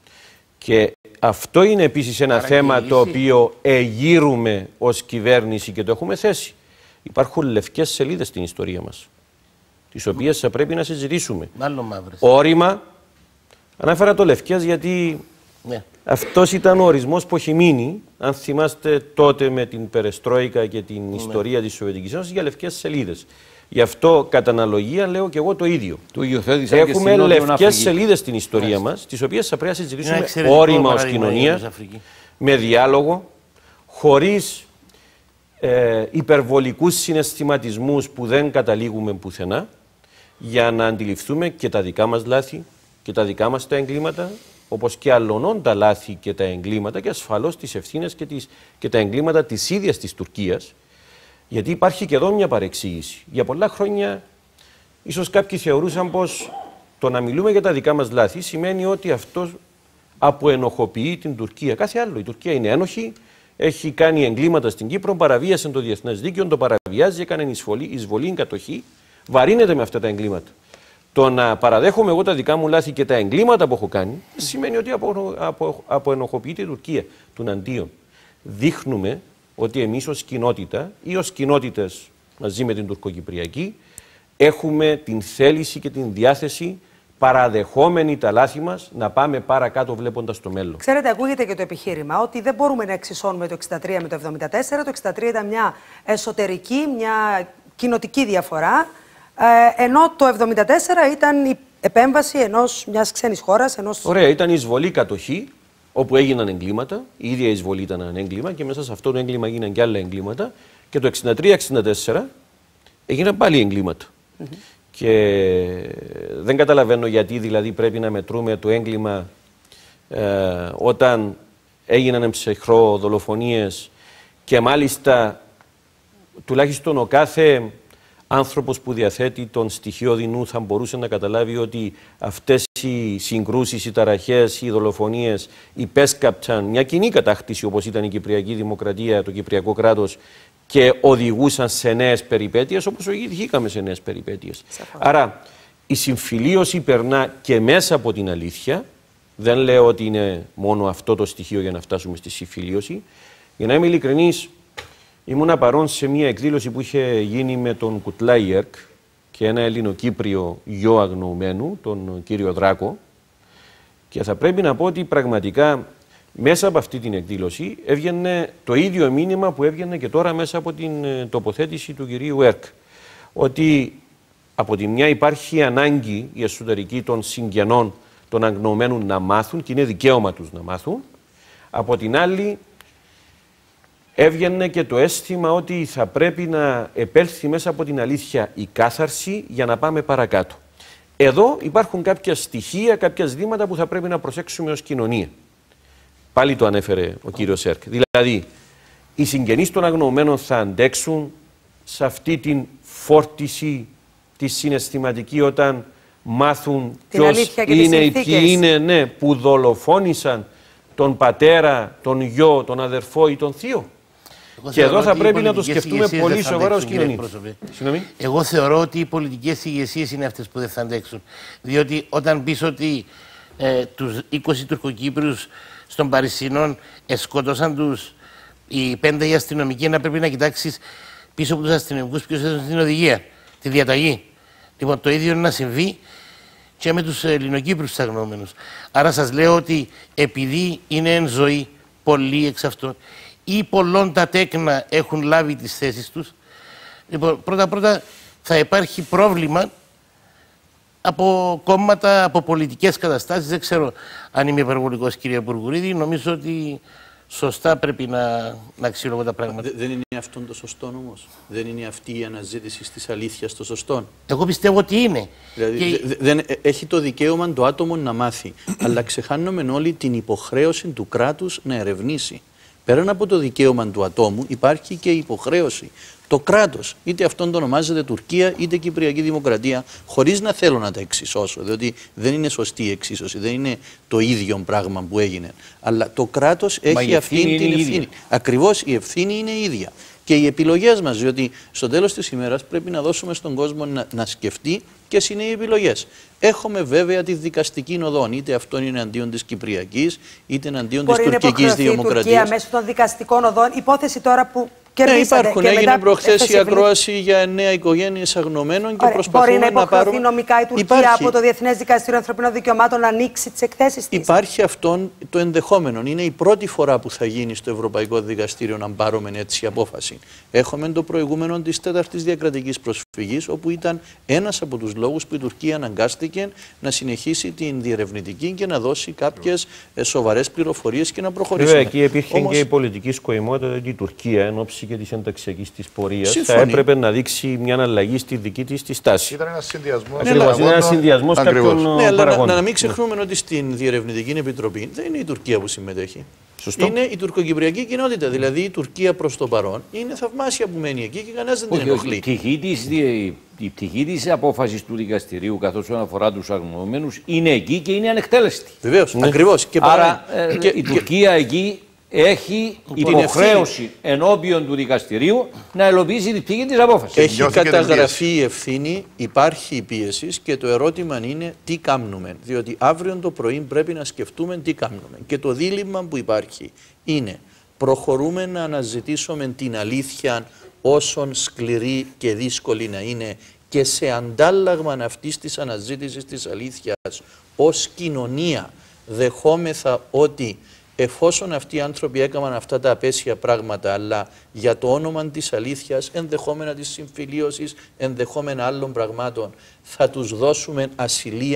Speaker 7: Και αυτό είναι επίσης ένα Άρα θέμα το οποίο εγείρουμε ως κυβέρνηση και το έχουμε θέσει. Υπάρχουν λευκές σελίδες στην ιστορία μας, τις οποίες θα πρέπει να συζητήσουμε.
Speaker 4: Μάλλον μαύρες.
Speaker 7: Όρημα, ανάφερα το λευκές γιατί ναι. αυτός ήταν ο ορισμός που έχει μείνει, αν θυμάστε τότε με την Περεστρόικα και την ναι. ιστορία της Σοβιετικής Ένωσης, για λευκές σελίδες. Γι' αυτό, κατά αναλογία, λέω και εγώ το ίδιο.
Speaker 3: Το
Speaker 7: Έχουμε λευκές σελίδες στην ιστορία μας, τις οποίες θα πρέπει να συζητήσουμε όρημα ως κοινωνία, με διάλογο, χωρίς ε, υπερβολικούς συναισθηματισμούς που δεν καταλήγουμε πουθενά, για να αντιληφθούμε και τα δικά μας λάθη και τα δικά μας τα εγκλήματα, όπως και αλλωνών τα λάθη και τα εγκλήματα και ασφαλώς τις ευθύνες και, τις, και τα εγκλήματα της ίδιας της Τουρκίας. Γιατί υπάρχει και εδώ μια παρεξήγηση. Για πολλά χρόνια, ίσως κάποιοι θεωρούσαν πως το να μιλούμε για τα δικά μας λάθη σημαίνει ότι αυτό αποενοχοποιεί την Τουρκία. Κάθε άλλο. Η Τουρκία είναι ένοχη, έχει κάνει εγκλήματα στην Κύπρο, παραβίασε το διεθνές δίκαιο, το παραβιάζει, έκανε εισβολή, εισβολή, κατοχή, βαρύνεται με αυτά τα εγκλήματα. Το να παραδέχομαι εγώ τα δικά μου λάθη και τα εγκλήματα που έχω κάνει σημαίνει ότι απο, απο, αποενοχοποιεί την Τουρκία. Του αντίον, δείχνουμε ότι εμείς ως κοινότητα ή ως κοινότητες μαζί με την Τουρκοκυπριακή έχουμε την θέληση και την διάθεση, παραδεχόμενοι τα λάθη μας, να πάμε παρακάτω βλέποντας το μέλλον.
Speaker 2: Ξέρετε, ακούγεται και το επιχείρημα ότι δεν μπορούμε να εξισώνουμε το εξήντα τρία με το εβδομήντα τέσσερα. Το εξήντα τρία ήταν μια εσωτερική, μια κοινοτική διαφορά, ε, ενώ το εβδομήντα τέσσερα ήταν η επέμβαση ενός, μιας ξένης χώρας. Ενός...
Speaker 7: Ωραία, ήταν εισβολή κατοχή, όπου έγιναν εγκλήματα, η ίδια εισβολή ήταν ένα έγκλημα και μέσα σε αυτό το έγκλημα έγιναν και άλλα εγκλήματα και το εξήντα τρία εξήντα τέσσερα έγιναν πάλι εγκλήματα. Mm-hmm. Και δεν καταλαβαίνω γιατί δηλαδή πρέπει να μετρούμε το έγκλημα ε, όταν έγιναν ψυχρό δολοφονίες και μάλιστα τουλάχιστον ο κάθε άνθρωπος που διαθέτει τον στοιχειώδη νου θα μπορούσε να καταλάβει ότι αυτές οι συγκρούσεις, οι ταραχές, οι δολοφονίες υπέσκαπταν μια κοινή κατάκτηση όπως ήταν η Κυπριακή Δημοκρατία, το Κυπριακό κράτος και οδηγούσαν σε νέες περιπέτειες όπως οδηγήκαμε σε νέες περιπέτειες. Σαφώς. Άρα η συμφιλίωση περνά και μέσα από την αλήθεια. Δεν λέω ότι είναι μόνο αυτό το στοιχείο για να φτάσουμε στη συμφιλίωση. Για να είμαι ειλικρινής, ήμουνα παρόν σε μια εκδήλωση που είχε γίνει με τον Κουτλάι Ερκ και ένα Ελληνοκύπριο γιο αγνοωμένου, τον κύριο Δράκο. Και θα πρέπει να πω ότι πραγματικά μέσα από αυτή την εκδήλωση έβγαινε το ίδιο μήνυμα που έβγαινε και τώρα μέσα από την τοποθέτηση του κυρίου Ερκ. Ότι από τη μια υπάρχει ανάγκη η εσωτερική των συγγενών των αγνοωμένων να μάθουν και είναι δικαίωμα τους να μάθουν. Από την άλλη έβγαινε και το αίσθημα ότι θα πρέπει να επέλθει μέσα από την αλήθεια η κάθαρση για να πάμε παρακάτω. Εδώ υπάρχουν κάποια στοιχεία, κάποια ζητήματα που θα πρέπει να προσέξουμε ως κοινωνία. Πάλι το ανέφερε ο κύριος Σέρκ. Δηλαδή, οι συγγενείς των αγνοωμένων θα αντέξουν σε αυτή την φόρτιση τη συναισθηματική όταν μάθουν ποιος είναι οι ποιοι είναι ναι, που δολοφόνησαν τον πατέρα, τον γιο, τον αδερφό ή τον θείο. Εγώ και εδώ θα πρέπει να το σκεφτούμε πολύ σοβαρά ως κοινωνία.
Speaker 4: Εγώ θεωρώ ότι οι πολιτικές ηγεσίες είναι αυτές που δεν θα αντέξουν. Διότι όταν πεις ότι ε, τους είκοσι Τουρκοκύπριους στον Παρισινών σκοτώσαν τους οι πέντε οι αστυνομικοί, να πρέπει να κοιτάξεις πίσω από τους αστυνομικούς ποιος έδωσε την οδηγία, τη διαταγή. Λοιπόν, το ίδιο είναι να συμβεί και με τους Ελληνοκύπριους αγνοούμενους. Άρα σας λέω ότι επειδή είναι εν ζωή πολλοί εξ αυτών ή πολλών τα τέκνα έχουν λάβει τις θέσεις τους, λοιπόν, πρώτα-πρώτα θα υπάρχει πρόβλημα από κόμματα, από πολιτικές καταστάσεις. Δεν ξέρω αν είμαι υπερβολικός, κύριε Μπουργουρίδη. Νομίζω ότι σωστά πρέπει να, να αξιολογώ τα πράγματα.
Speaker 6: Δεν είναι αυτό το σωστό όμως. Δεν είναι αυτή η αναζήτηση της αλήθειας το σωστό.
Speaker 4: Εγώ πιστεύω ότι είναι.
Speaker 6: Δηλαδή,
Speaker 4: και...
Speaker 6: δεν, έχει το δικαίωμα το άτομο να μάθει. Αλλά ξεχάνουμε όλοι την υποχρέωση του κράτους να ερευνήσει. Πέραν από το δικαίωμα του ατόμου υπάρχει και η υποχρέωση. Το κράτος, είτε αυτόν το ονομάζεται Τουρκία είτε Κυπριακή Δημοκρατία, χωρίς να θέλω να τα εξισώσω, διότι δεν είναι σωστή η εξίσωση, δεν είναι το ίδιο πράγμα που έγινε. Αλλά το κράτος έχει αυτή την ευθύνη. Ακριβώς η ευθύνη είναι η ίδια. Και οι επιλογές μας, διότι στο τέλος της ημέρας πρέπει να δώσουμε στον κόσμο να, να σκεφτεί ποιες είναι οι επιλογές. Έχουμε βέβαια τη δικαστική οδόν, είτε αυτό είναι εναντίον της Κυπριακής, είτε εναντίον της Τουρκικής Δημοκρατίας. Μπορεί να
Speaker 2: Τουρκία μέσω των δικαστικών οδών, υπόθεση τώρα που κερδίσατε.
Speaker 6: Ναι, υπάρχουν. Και έγινε προχθές η ακρόαση για εννέα οικογένειες αγνωμένων και Ωραία. προσπαθούμε
Speaker 2: Μπορεί να,
Speaker 6: να πάρουμε...
Speaker 2: νομικά η Τουρκία υπάρχει. από το Διεθνές Δικαστήριο Ανθρωπίνων Δικαιωμάτων να ανοίξει τις εκθέσεις της.
Speaker 6: Υπάρχει αυτό το ενδεχόμενο. Είναι η πρώτη φορά που θα γίνει στο Ευρωπαϊκό Δικαστήριο να πάρουμε έτσι απόφαση. Έχουμε το προηγούμενο της τέταρτης διακρατικής προσφυγής, όπου ήταν ένας από τους λόγους που η Τουρκία αναγκάστηκε να συνεχίσει την διερευνητική και να δώσει κάποιες σοβαρές πληροφορίες και να προχωρήσει.
Speaker 7: Βέβαια, εκεί υπήρχε Όμως... και η πολιτική σκοημότητα ότι η Τουρκία, εν ώψη και τη ενταξιακή τη πορεία, θα έπρεπε να δείξει μια αλλαγή στη δική τη τη στάση.
Speaker 5: Ήταν ένα συνδυασμό.
Speaker 7: Ναι, ήταν ένα συνδυασμό κάποιων
Speaker 6: ναι, αλλά
Speaker 7: παραγόντων.
Speaker 6: Να, να μην ξεχνούμε ότι στην Διερευνητική Επιτροπή δεν είναι η Τουρκία που συμμετέχει. Σωστό. Είναι η τουρκοκυπριακή κοινότητα. Δηλαδή η Τουρκία προς το παρόν είναι θαυμάσια που μένει εκεί και κανένας δεν την ενοχλεί.
Speaker 3: Η πτυχή της απόφασης του δικαστηρίου, καθώς όσον αφορά τους αγνοωμένους, είναι εκεί και είναι ανεκτέλεστη.
Speaker 6: Βεβαίως, ναι. ακριβώς. Και
Speaker 3: Άρα ε, και, η Τουρκία και... εκεί έχει υποχρέωση ενώπιον του δικαστηρίου να ελοποιήσει την πτυχή της απόφασης.
Speaker 6: Έχει καταγραφεί η ευθύνη, υπάρχει η πίεση και το ερώτημα είναι τι κάνουμε. Διότι αύριο το πρωί πρέπει να σκεφτούμε τι κάνουμε. Και το δίλημμα που υπάρχει είναι προχωρούμε να αναζητήσουμε την αλήθεια όσον σκληρή και δύσκολη να είναι και σε αντάλλαγμα αυτής της αναζήτησης της αλήθειας ως κοινωνία δεχόμεθα ότι εφόσον αυτοί οι άνθρωποι έκαναν αυτά τα απέσια πράγματα, αλλά για το όνομα της αλήθειας, ενδεχόμενα της συμφιλίωσης, ενδεχόμενα άλλων πραγμάτων, θα τους δώσουμε ασυλία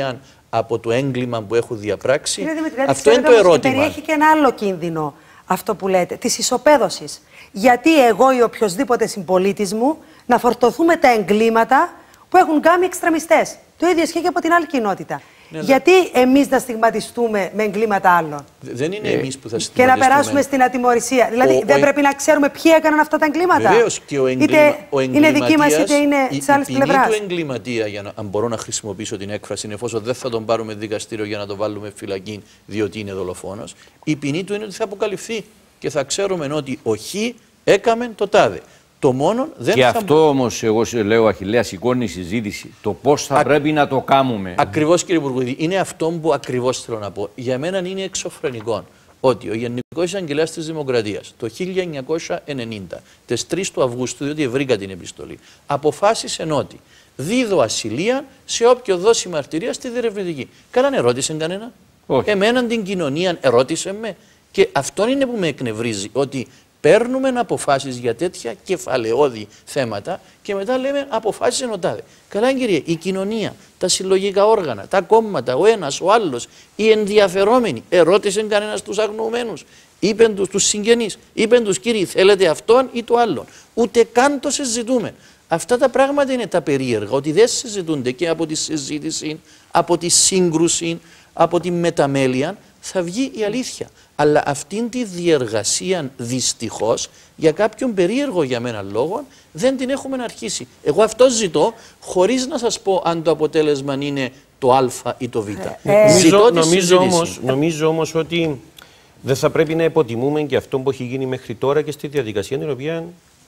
Speaker 6: από το έγκλημα που έχουν διαπράξει.
Speaker 2: Κύριε Δημητριάδη,
Speaker 6: αυτό είναι το ερώτημα.
Speaker 2: Περιέχει και ένα άλλο κίνδυνο αυτό που λέτε, της ισοπαίδωσης. Γιατί εγώ ή οποιοδήποτε συμπολίτης μου να φορτωθούμε τα εγκλήματα που έχουν κάνει εξτρεμιστές. Το ίδιο ισχύει και από την άλλη κοινότητα. Ναι, γιατί εμείς να στιγματιστούμε με εγκλήματα άλλων.
Speaker 6: Δεν είναι ε, εμείς που θα
Speaker 2: στιγματιστούμε. Και να περάσουμε στην ατιμωρησία. Δηλαδή ο, δεν ο, πρέπει να ξέρουμε ποιοι έκαναν αυτά τα εγκλήματα.
Speaker 6: Βεβαίως και ο, εγκλημα,
Speaker 2: είτε
Speaker 6: ο
Speaker 2: είναι δική μας είτε είναι της άλλης πλευράς.
Speaker 6: Η ποινή του εγκληματία, για να, αν μπορώ να χρησιμοποιήσω την έκφραση, εφόσον δεν θα τον πάρουμε δικαστήριο για να τον βάλουμε φυλακή διότι είναι δολοφόνος, η ποινή του είναι ότι θα αποκαλυφθεί και θα ξέρουμε ότι ο Χ έκαμε το τάδε. Το μόνο δεν
Speaker 3: και
Speaker 6: θα...
Speaker 3: αυτό όμως, εγώ λέω, Αχιλλέα, σηκώνει η συζήτηση. Το πώς θα Α... πρέπει να το κάνουμε.
Speaker 6: Ακριβώς, κύριε Υπουργό, είναι αυτό που ακριβώς θέλω να πω. Για μένα είναι εξωφρενικό ότι ο Γενικός Εισαγγελέας της Δημοκρατίας το χίλια εννιακόσια ενενήντα, τις τρεις του Αυγούστου, διότι βρήκα την επιστολή, αποφάσισε ότι δίδω ασυλία σε όποιο δώσει μαρτυρία στη διερευνητική. Καλά, ερώτησε κανένα. Όχι. Εμένα την κοινωνία ερώτησε με. Και αυτό είναι που με εκνευρίζει, ότι παίρνουμε αποφάσεις για τέτοια κεφαλαιώδη θέματα και μετά λέμε αποφάσεις ενωτάδε. Καλά, κύριε, η κοινωνία, τα συλλογικά όργανα, τα κόμματα, ο ένας, ο άλλος, οι ενδιαφερόμενοι, ερώτησαν κανένας τους αγνοωμένους, είπεν τους, τους συγγενείς, είπεν τους, κύριοι, θέλετε αυτόν ή το άλλον. Ούτε καν το συζητούμε. Αυτά τα πράγματα είναι τα περίεργα, ότι δεν συζητούνται και από τη συζήτηση, από τη σύγκρουση, από τη μεταμέλεια, θα βγει η αλήθεια. Αλλά αυτήν τη διεργασία δυστυχώς, για κάποιον περίεργο για μένα λόγο, δεν την έχουμε αρχίσει. Εγώ αυτό ζητώ, χωρίς να σας πω αν το αποτέλεσμα είναι το Α ή το Β.
Speaker 7: Ε, νομίζω, νομίζω, όμως, νομίζω όμως ότι δεν θα πρέπει να υποτιμούμε και αυτό που έχει γίνει μέχρι τώρα και στη διαδικασία την οποία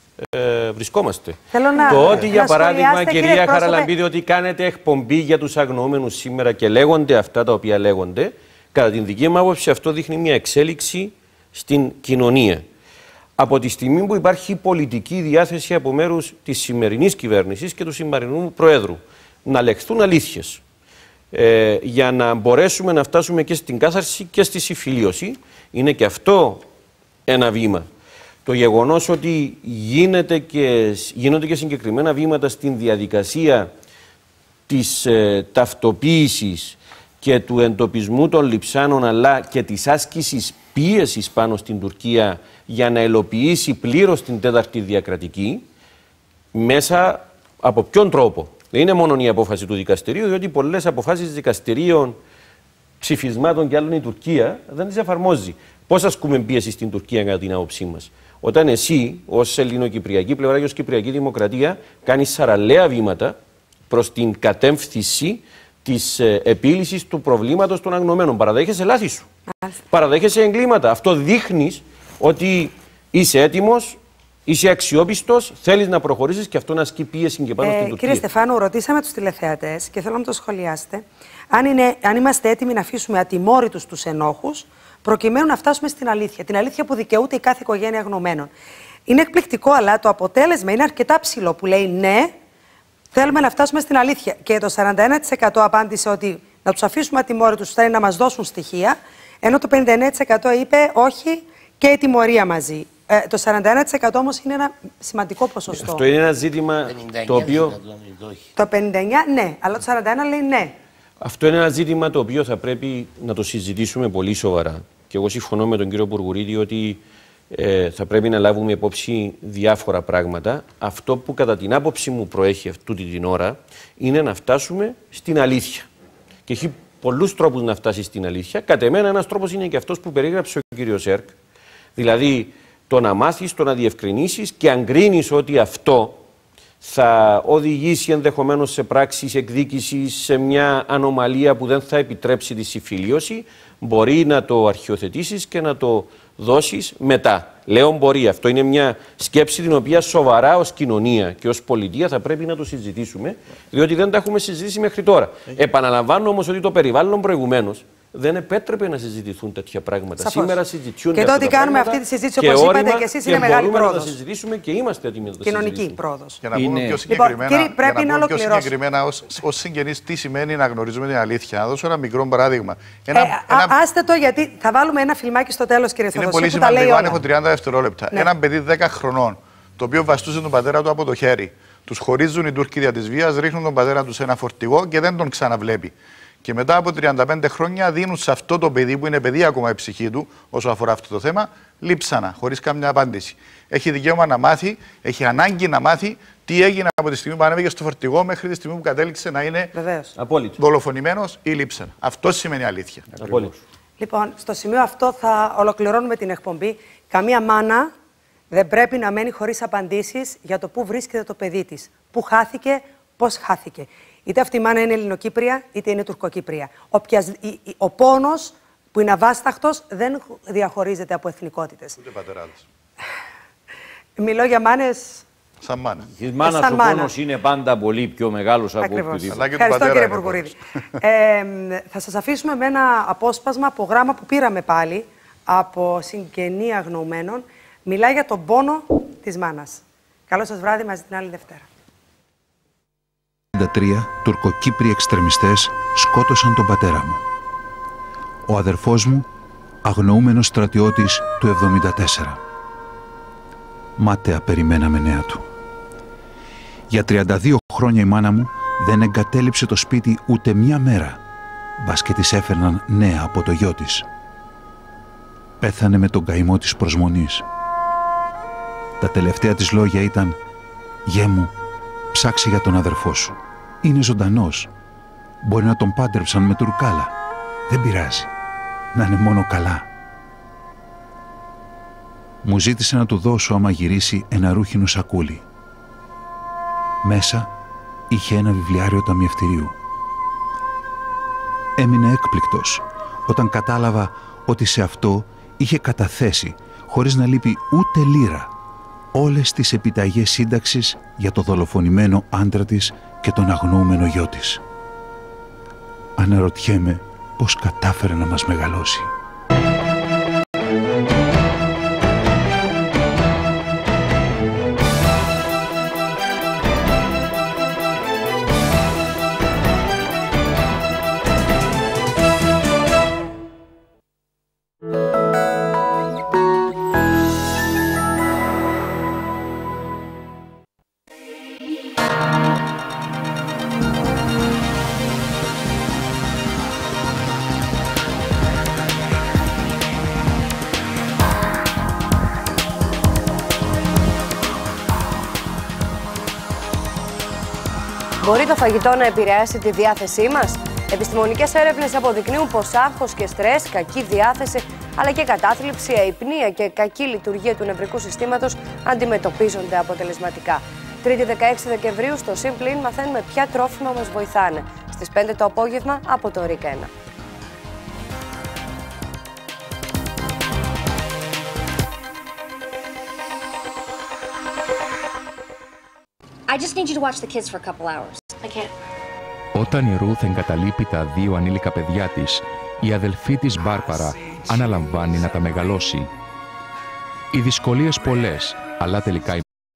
Speaker 7: ε, βρισκόμαστε.
Speaker 2: Να,
Speaker 7: το ότι, για παράδειγμα, κυρία
Speaker 2: Χαραλαμπίδη,
Speaker 7: ότι κάνετε εκπομπή για τους αγνοούμενους σήμερα και λέγονται αυτά τα οποία λέγονται, κατά την δική μου άποψη, αυτό δείχνει μια εξέλιξη στην κοινωνία. Από τη στιγμή που υπάρχει πολιτική διάθεση από μέρους της σημερινής κυβέρνησης και του σημερινού Προέδρου να λεχθούν αλήθειες ε, για να μπορέσουμε να φτάσουμε και στην κάθαρση και στη συμφιλίωση, είναι και αυτό ένα βήμα. Το γεγονός ότι γίνεται και, γίνονται και συγκεκριμένα βήματα στην διαδικασία της ε, ταυτοποίησης και του εντοπισμού των λειψάνων, αλλά και της άσκησης πίεσης πάνω στην Τουρκία για να ελοποιήσει πλήρως την τέταρτη διακρατική, μέσα από ποιον τρόπο. Δεν είναι μόνο η απόφαση του δικαστηρίου, διότι πολλές αποφάσεις δικαστηρίων, ψηφισμάτων και άλλων η Τουρκία δεν τις εφαρμόζει. Πώς ασκούμε πίεση στην Τουρκία, κατά την άποψή μας? Όταν εσύ, ως ελληνοκυπριακή πλευρά και ως κυπριακή δημοκρατία, κάνεις σαραλέα βήματα προς την κατεύθυνση της ε, επίλυσης του προβλήματος των αγνωμένων. Παραδέχεσαι λάθη σου. Παραδέχεσαι εγκλήματα. Αυτό δείχνει ότι είσαι έτοιμος, είσαι αξιόπιστος, θέλεις να προχωρήσεις και αυτό να ασκεί πίεση και πάνω ε, στην Τουρκία.
Speaker 2: Κύριε Στεφάνου, ρωτήσαμε τους τηλεθεατές και θέλω να το σχολιάσετε. Αν, είναι, αν είμαστε έτοιμοι να αφήσουμε ατιμόρυτους τους ενόχους, προκειμένου να φτάσουμε στην αλήθεια. Την αλήθεια που δικαιούται η κάθε οικογένεια αγνωμένων. Είναι εκπληκτικό, αλλά το αποτέλεσμα είναι αρκετά ψηλό που λέει ναι. Θέλουμε να φτάσουμε στην αλήθεια. Και το σαράντα ένα τοις εκατό απάντησε ότι να τους αφήσουμε ατιμόρυτους θέλει να μας δώσουν στοιχεία, ενώ το πενήντα εννέα τοις εκατό είπε όχι και η τιμωρία μαζί. Ε, το σαράντα ένα τοις εκατό όμως είναι ένα σημαντικό ποσοστό.
Speaker 7: Αυτό είναι ένα ζήτημα το οποίο...
Speaker 2: Το πενήντα εννέα τοις εκατό ναι, αλλά το σαράντα ένα τοις εκατό λέει ναι.
Speaker 7: Αυτό είναι ένα ζήτημα το οποίο θα πρέπει να το συζητήσουμε πολύ σοβαρά. Και εγώ συμφωνώ με τον κύριο Πουργουρίδη ότι ε, θα πρέπει να λάβουμε υπόψη διάφορα πράγματα. Αυτό που κατά την άποψη μου προέχει αυτή την ώρα είναι να φτάσουμε στην αλήθεια. Και έχει πολλούς τρόπους να φτάσει στην αλήθεια. Κατ' εμένα ένας τρόπος είναι και αυτός που περίγραψε ο κύριος Σέρκ. Δηλαδή το να μάθεις, το να διευκρινίσεις και αν κρίνεις ότι αυτό θα οδηγήσει ενδεχομένως σε πράξεις εκδίκησης, σε μια ανομαλία που δεν θα επιτρέψει τη συμφιλίωση, μπορεί να το αρχιοθετήσεις και να το δώσεις μετά. Λέω μπορεί. Αυτό είναι μια σκέψη την οποία σοβαρά ως κοινωνία και ως πολιτεία θα πρέπει να το συζητήσουμε, διότι δεν τα έχουμε συζητήσει μέχρι τώρα. Επαναλαμβάνω όμως ότι το περιβάλλον προηγουμένως δεν επέτρεπε να συζητηθούν τέτοια πράγματα.
Speaker 2: Σαφώς.
Speaker 7: Σήμερα συζητιούνται.
Speaker 2: Και το ότι κάνουμε αυτή τη συζήτηση, όπως είπατε και εσείς, είναι μεγάλη πρόοδος.
Speaker 7: Μπορούμε να τα συζητήσουμε και είμαστε έτοιμοι να τα
Speaker 2: κοινωνική
Speaker 7: συζητήσουμε.
Speaker 2: πρόοδος.
Speaker 5: Για να πούμε πιο συγκεκριμένα,
Speaker 2: λοιπόν, κύριε, πρέπει
Speaker 5: να
Speaker 2: να
Speaker 5: πιο συγκεκριμένα ως, ως συγγενείς τι σημαίνει να γνωρίζουμε την αλήθεια. Να δώσω ένα μικρό παράδειγμα. Ένα,
Speaker 2: ε,
Speaker 5: ένα...
Speaker 2: Α, άστε το, γιατί θα βάλουμε ένα φιλμάκι στο τέλος, κύριε Θεοδοσίου.
Speaker 5: Είναι πολύ σημαντικό, αν έχω τριάντα δευτερόλεπτα. Ναι. Ένα παιδί δέκα χρονών, το οποίο βαστούσε τον πατέρα του από το χέρι. Τους χωρίζουν οι Τούρκοι δια της βίας, ρίχνουν τον πατέρα του σε ένα φορτηγό και δεν τον ξαναβλέπει. Και μετά από τριάντα πέντε χρόνια δίνουν σε αυτό το παιδί, που είναι παιδί ακόμα η ψυχή του, όσο αφορά αυτό το θέμα, λείψανα, χωρίς καμιά απάντηση. Έχει δικαίωμα να μάθει, έχει ανάγκη να μάθει τι έγινε από τη στιγμή που ανέβηκε στο φορτηγό μέχρι τη στιγμή που κατέληξε να είναι δολοφονημένος ή λείψανα. Αυτό σημαίνει αλήθεια.
Speaker 2: Απόλυτο. Λοιπόν, στο σημείο αυτό θα ολοκληρώνουμε την εκπομπή. Καμία μάνα δεν πρέπει να μένει χωρίς απαντήσεις για το πού βρίσκεται το παιδί της. Πού χάθηκε, πώς χάθηκε. Είτε αυτή η μάνα είναι Ελληνοκύπρια, είτε είναι Τουρκοκύπρια. Οποια... Ο πόνος που είναι αβάσταχτος δεν διαχωρίζεται από εθνικότητες.
Speaker 5: Ούτε πατεράδες.
Speaker 2: Μιλώ για μάνες.
Speaker 5: Σαν μάνα.
Speaker 3: Η μάνα ο πόνος είναι πάντα πολύ πιο μεγάλος από οποιοδήποτε.
Speaker 2: Ευχαριστώ, κύριε Πουρπουρίδη. ε, θα σας αφήσουμε με ένα απόσπασμα από γράμμα που πήραμε πάλι από συγγενή αγνοωμένων. Μιλάει για τον πόνο της μάνας. Καλό σας βράδυ, μαζί την άλλη Δευτέρα.
Speaker 1: Το χίλια εννιακόσια εβδομήντα τρία τουρκοκύπριοι εξτρεμιστές σκότωσαν τον πατέρα μου. Ο αδερφός μου, αγνοούμενος στρατιώτης του εβδομήντα τέσσερα. Μάταια περιμέναμε νέα του. Για τριάντα δύο χρόνια η μάνα μου δεν εγκατέλειψε το σπίτι ούτε μία μέρα, μπας και της έφερναν νέα από το γιο της. Πέθανε με τον καημό της προσμονής. Τα τελευταία της λόγια ήταν «Γιέ μου, ψάξε για τον αδερφό σου. Είναι ζωντανός. Μπορεί να τον πάντρεψαν με τουρκάλα. Δεν πειράζει. Να είναι μόνο καλά». Μου ζήτησε να του δώσω άμα γυρίσει ένα ρούχινο σακούλι. Μέσα είχε ένα βιβλιάριο ταμιευτηρίου. Έμεινε έκπληκτος όταν κατάλαβα ότι σε αυτό είχε καταθέσει, χωρίς να λείπει ούτε λίρα, όλες τις επιταγές σύνταξης για το δολοφονημένο άντρα της και τον αγνοούμενο γιο της. Αναρωτιέμαι πώς κατάφερε να μας μεγαλώσει.
Speaker 12: Μπορεί το φαγητό να επηρεάσει τη διάθεσή μας? Επιστημονικές έρευνες αποδεικνύουν πως άγχος και στρες, κακή διάθεση, αλλά και κατάθλιψη, αϊπνία και κακή λειτουργία του νευρικού συστήματος αντιμετωπίζονται αποτελεσματικά. Τρίτη δεκαέξι Δεκεμβρίου στο Simply μαθαίνουμε ποια τρόφιμα μας βοηθάνε. Στις πέντε το απόγευμα από το ΡΙΚ ένα.
Speaker 13: I just need you to watch the kids for a couple hours. I can't.
Speaker 14: Όταν η Ρούθ εγκαταλείπει τα δύο ανήλικα παιδιά της, η αδελφή της Μπάρπαρα αναλαμβάνει να τα μεγαλώσει. Οι δυσκολίες πολλές, αλλά τελικά η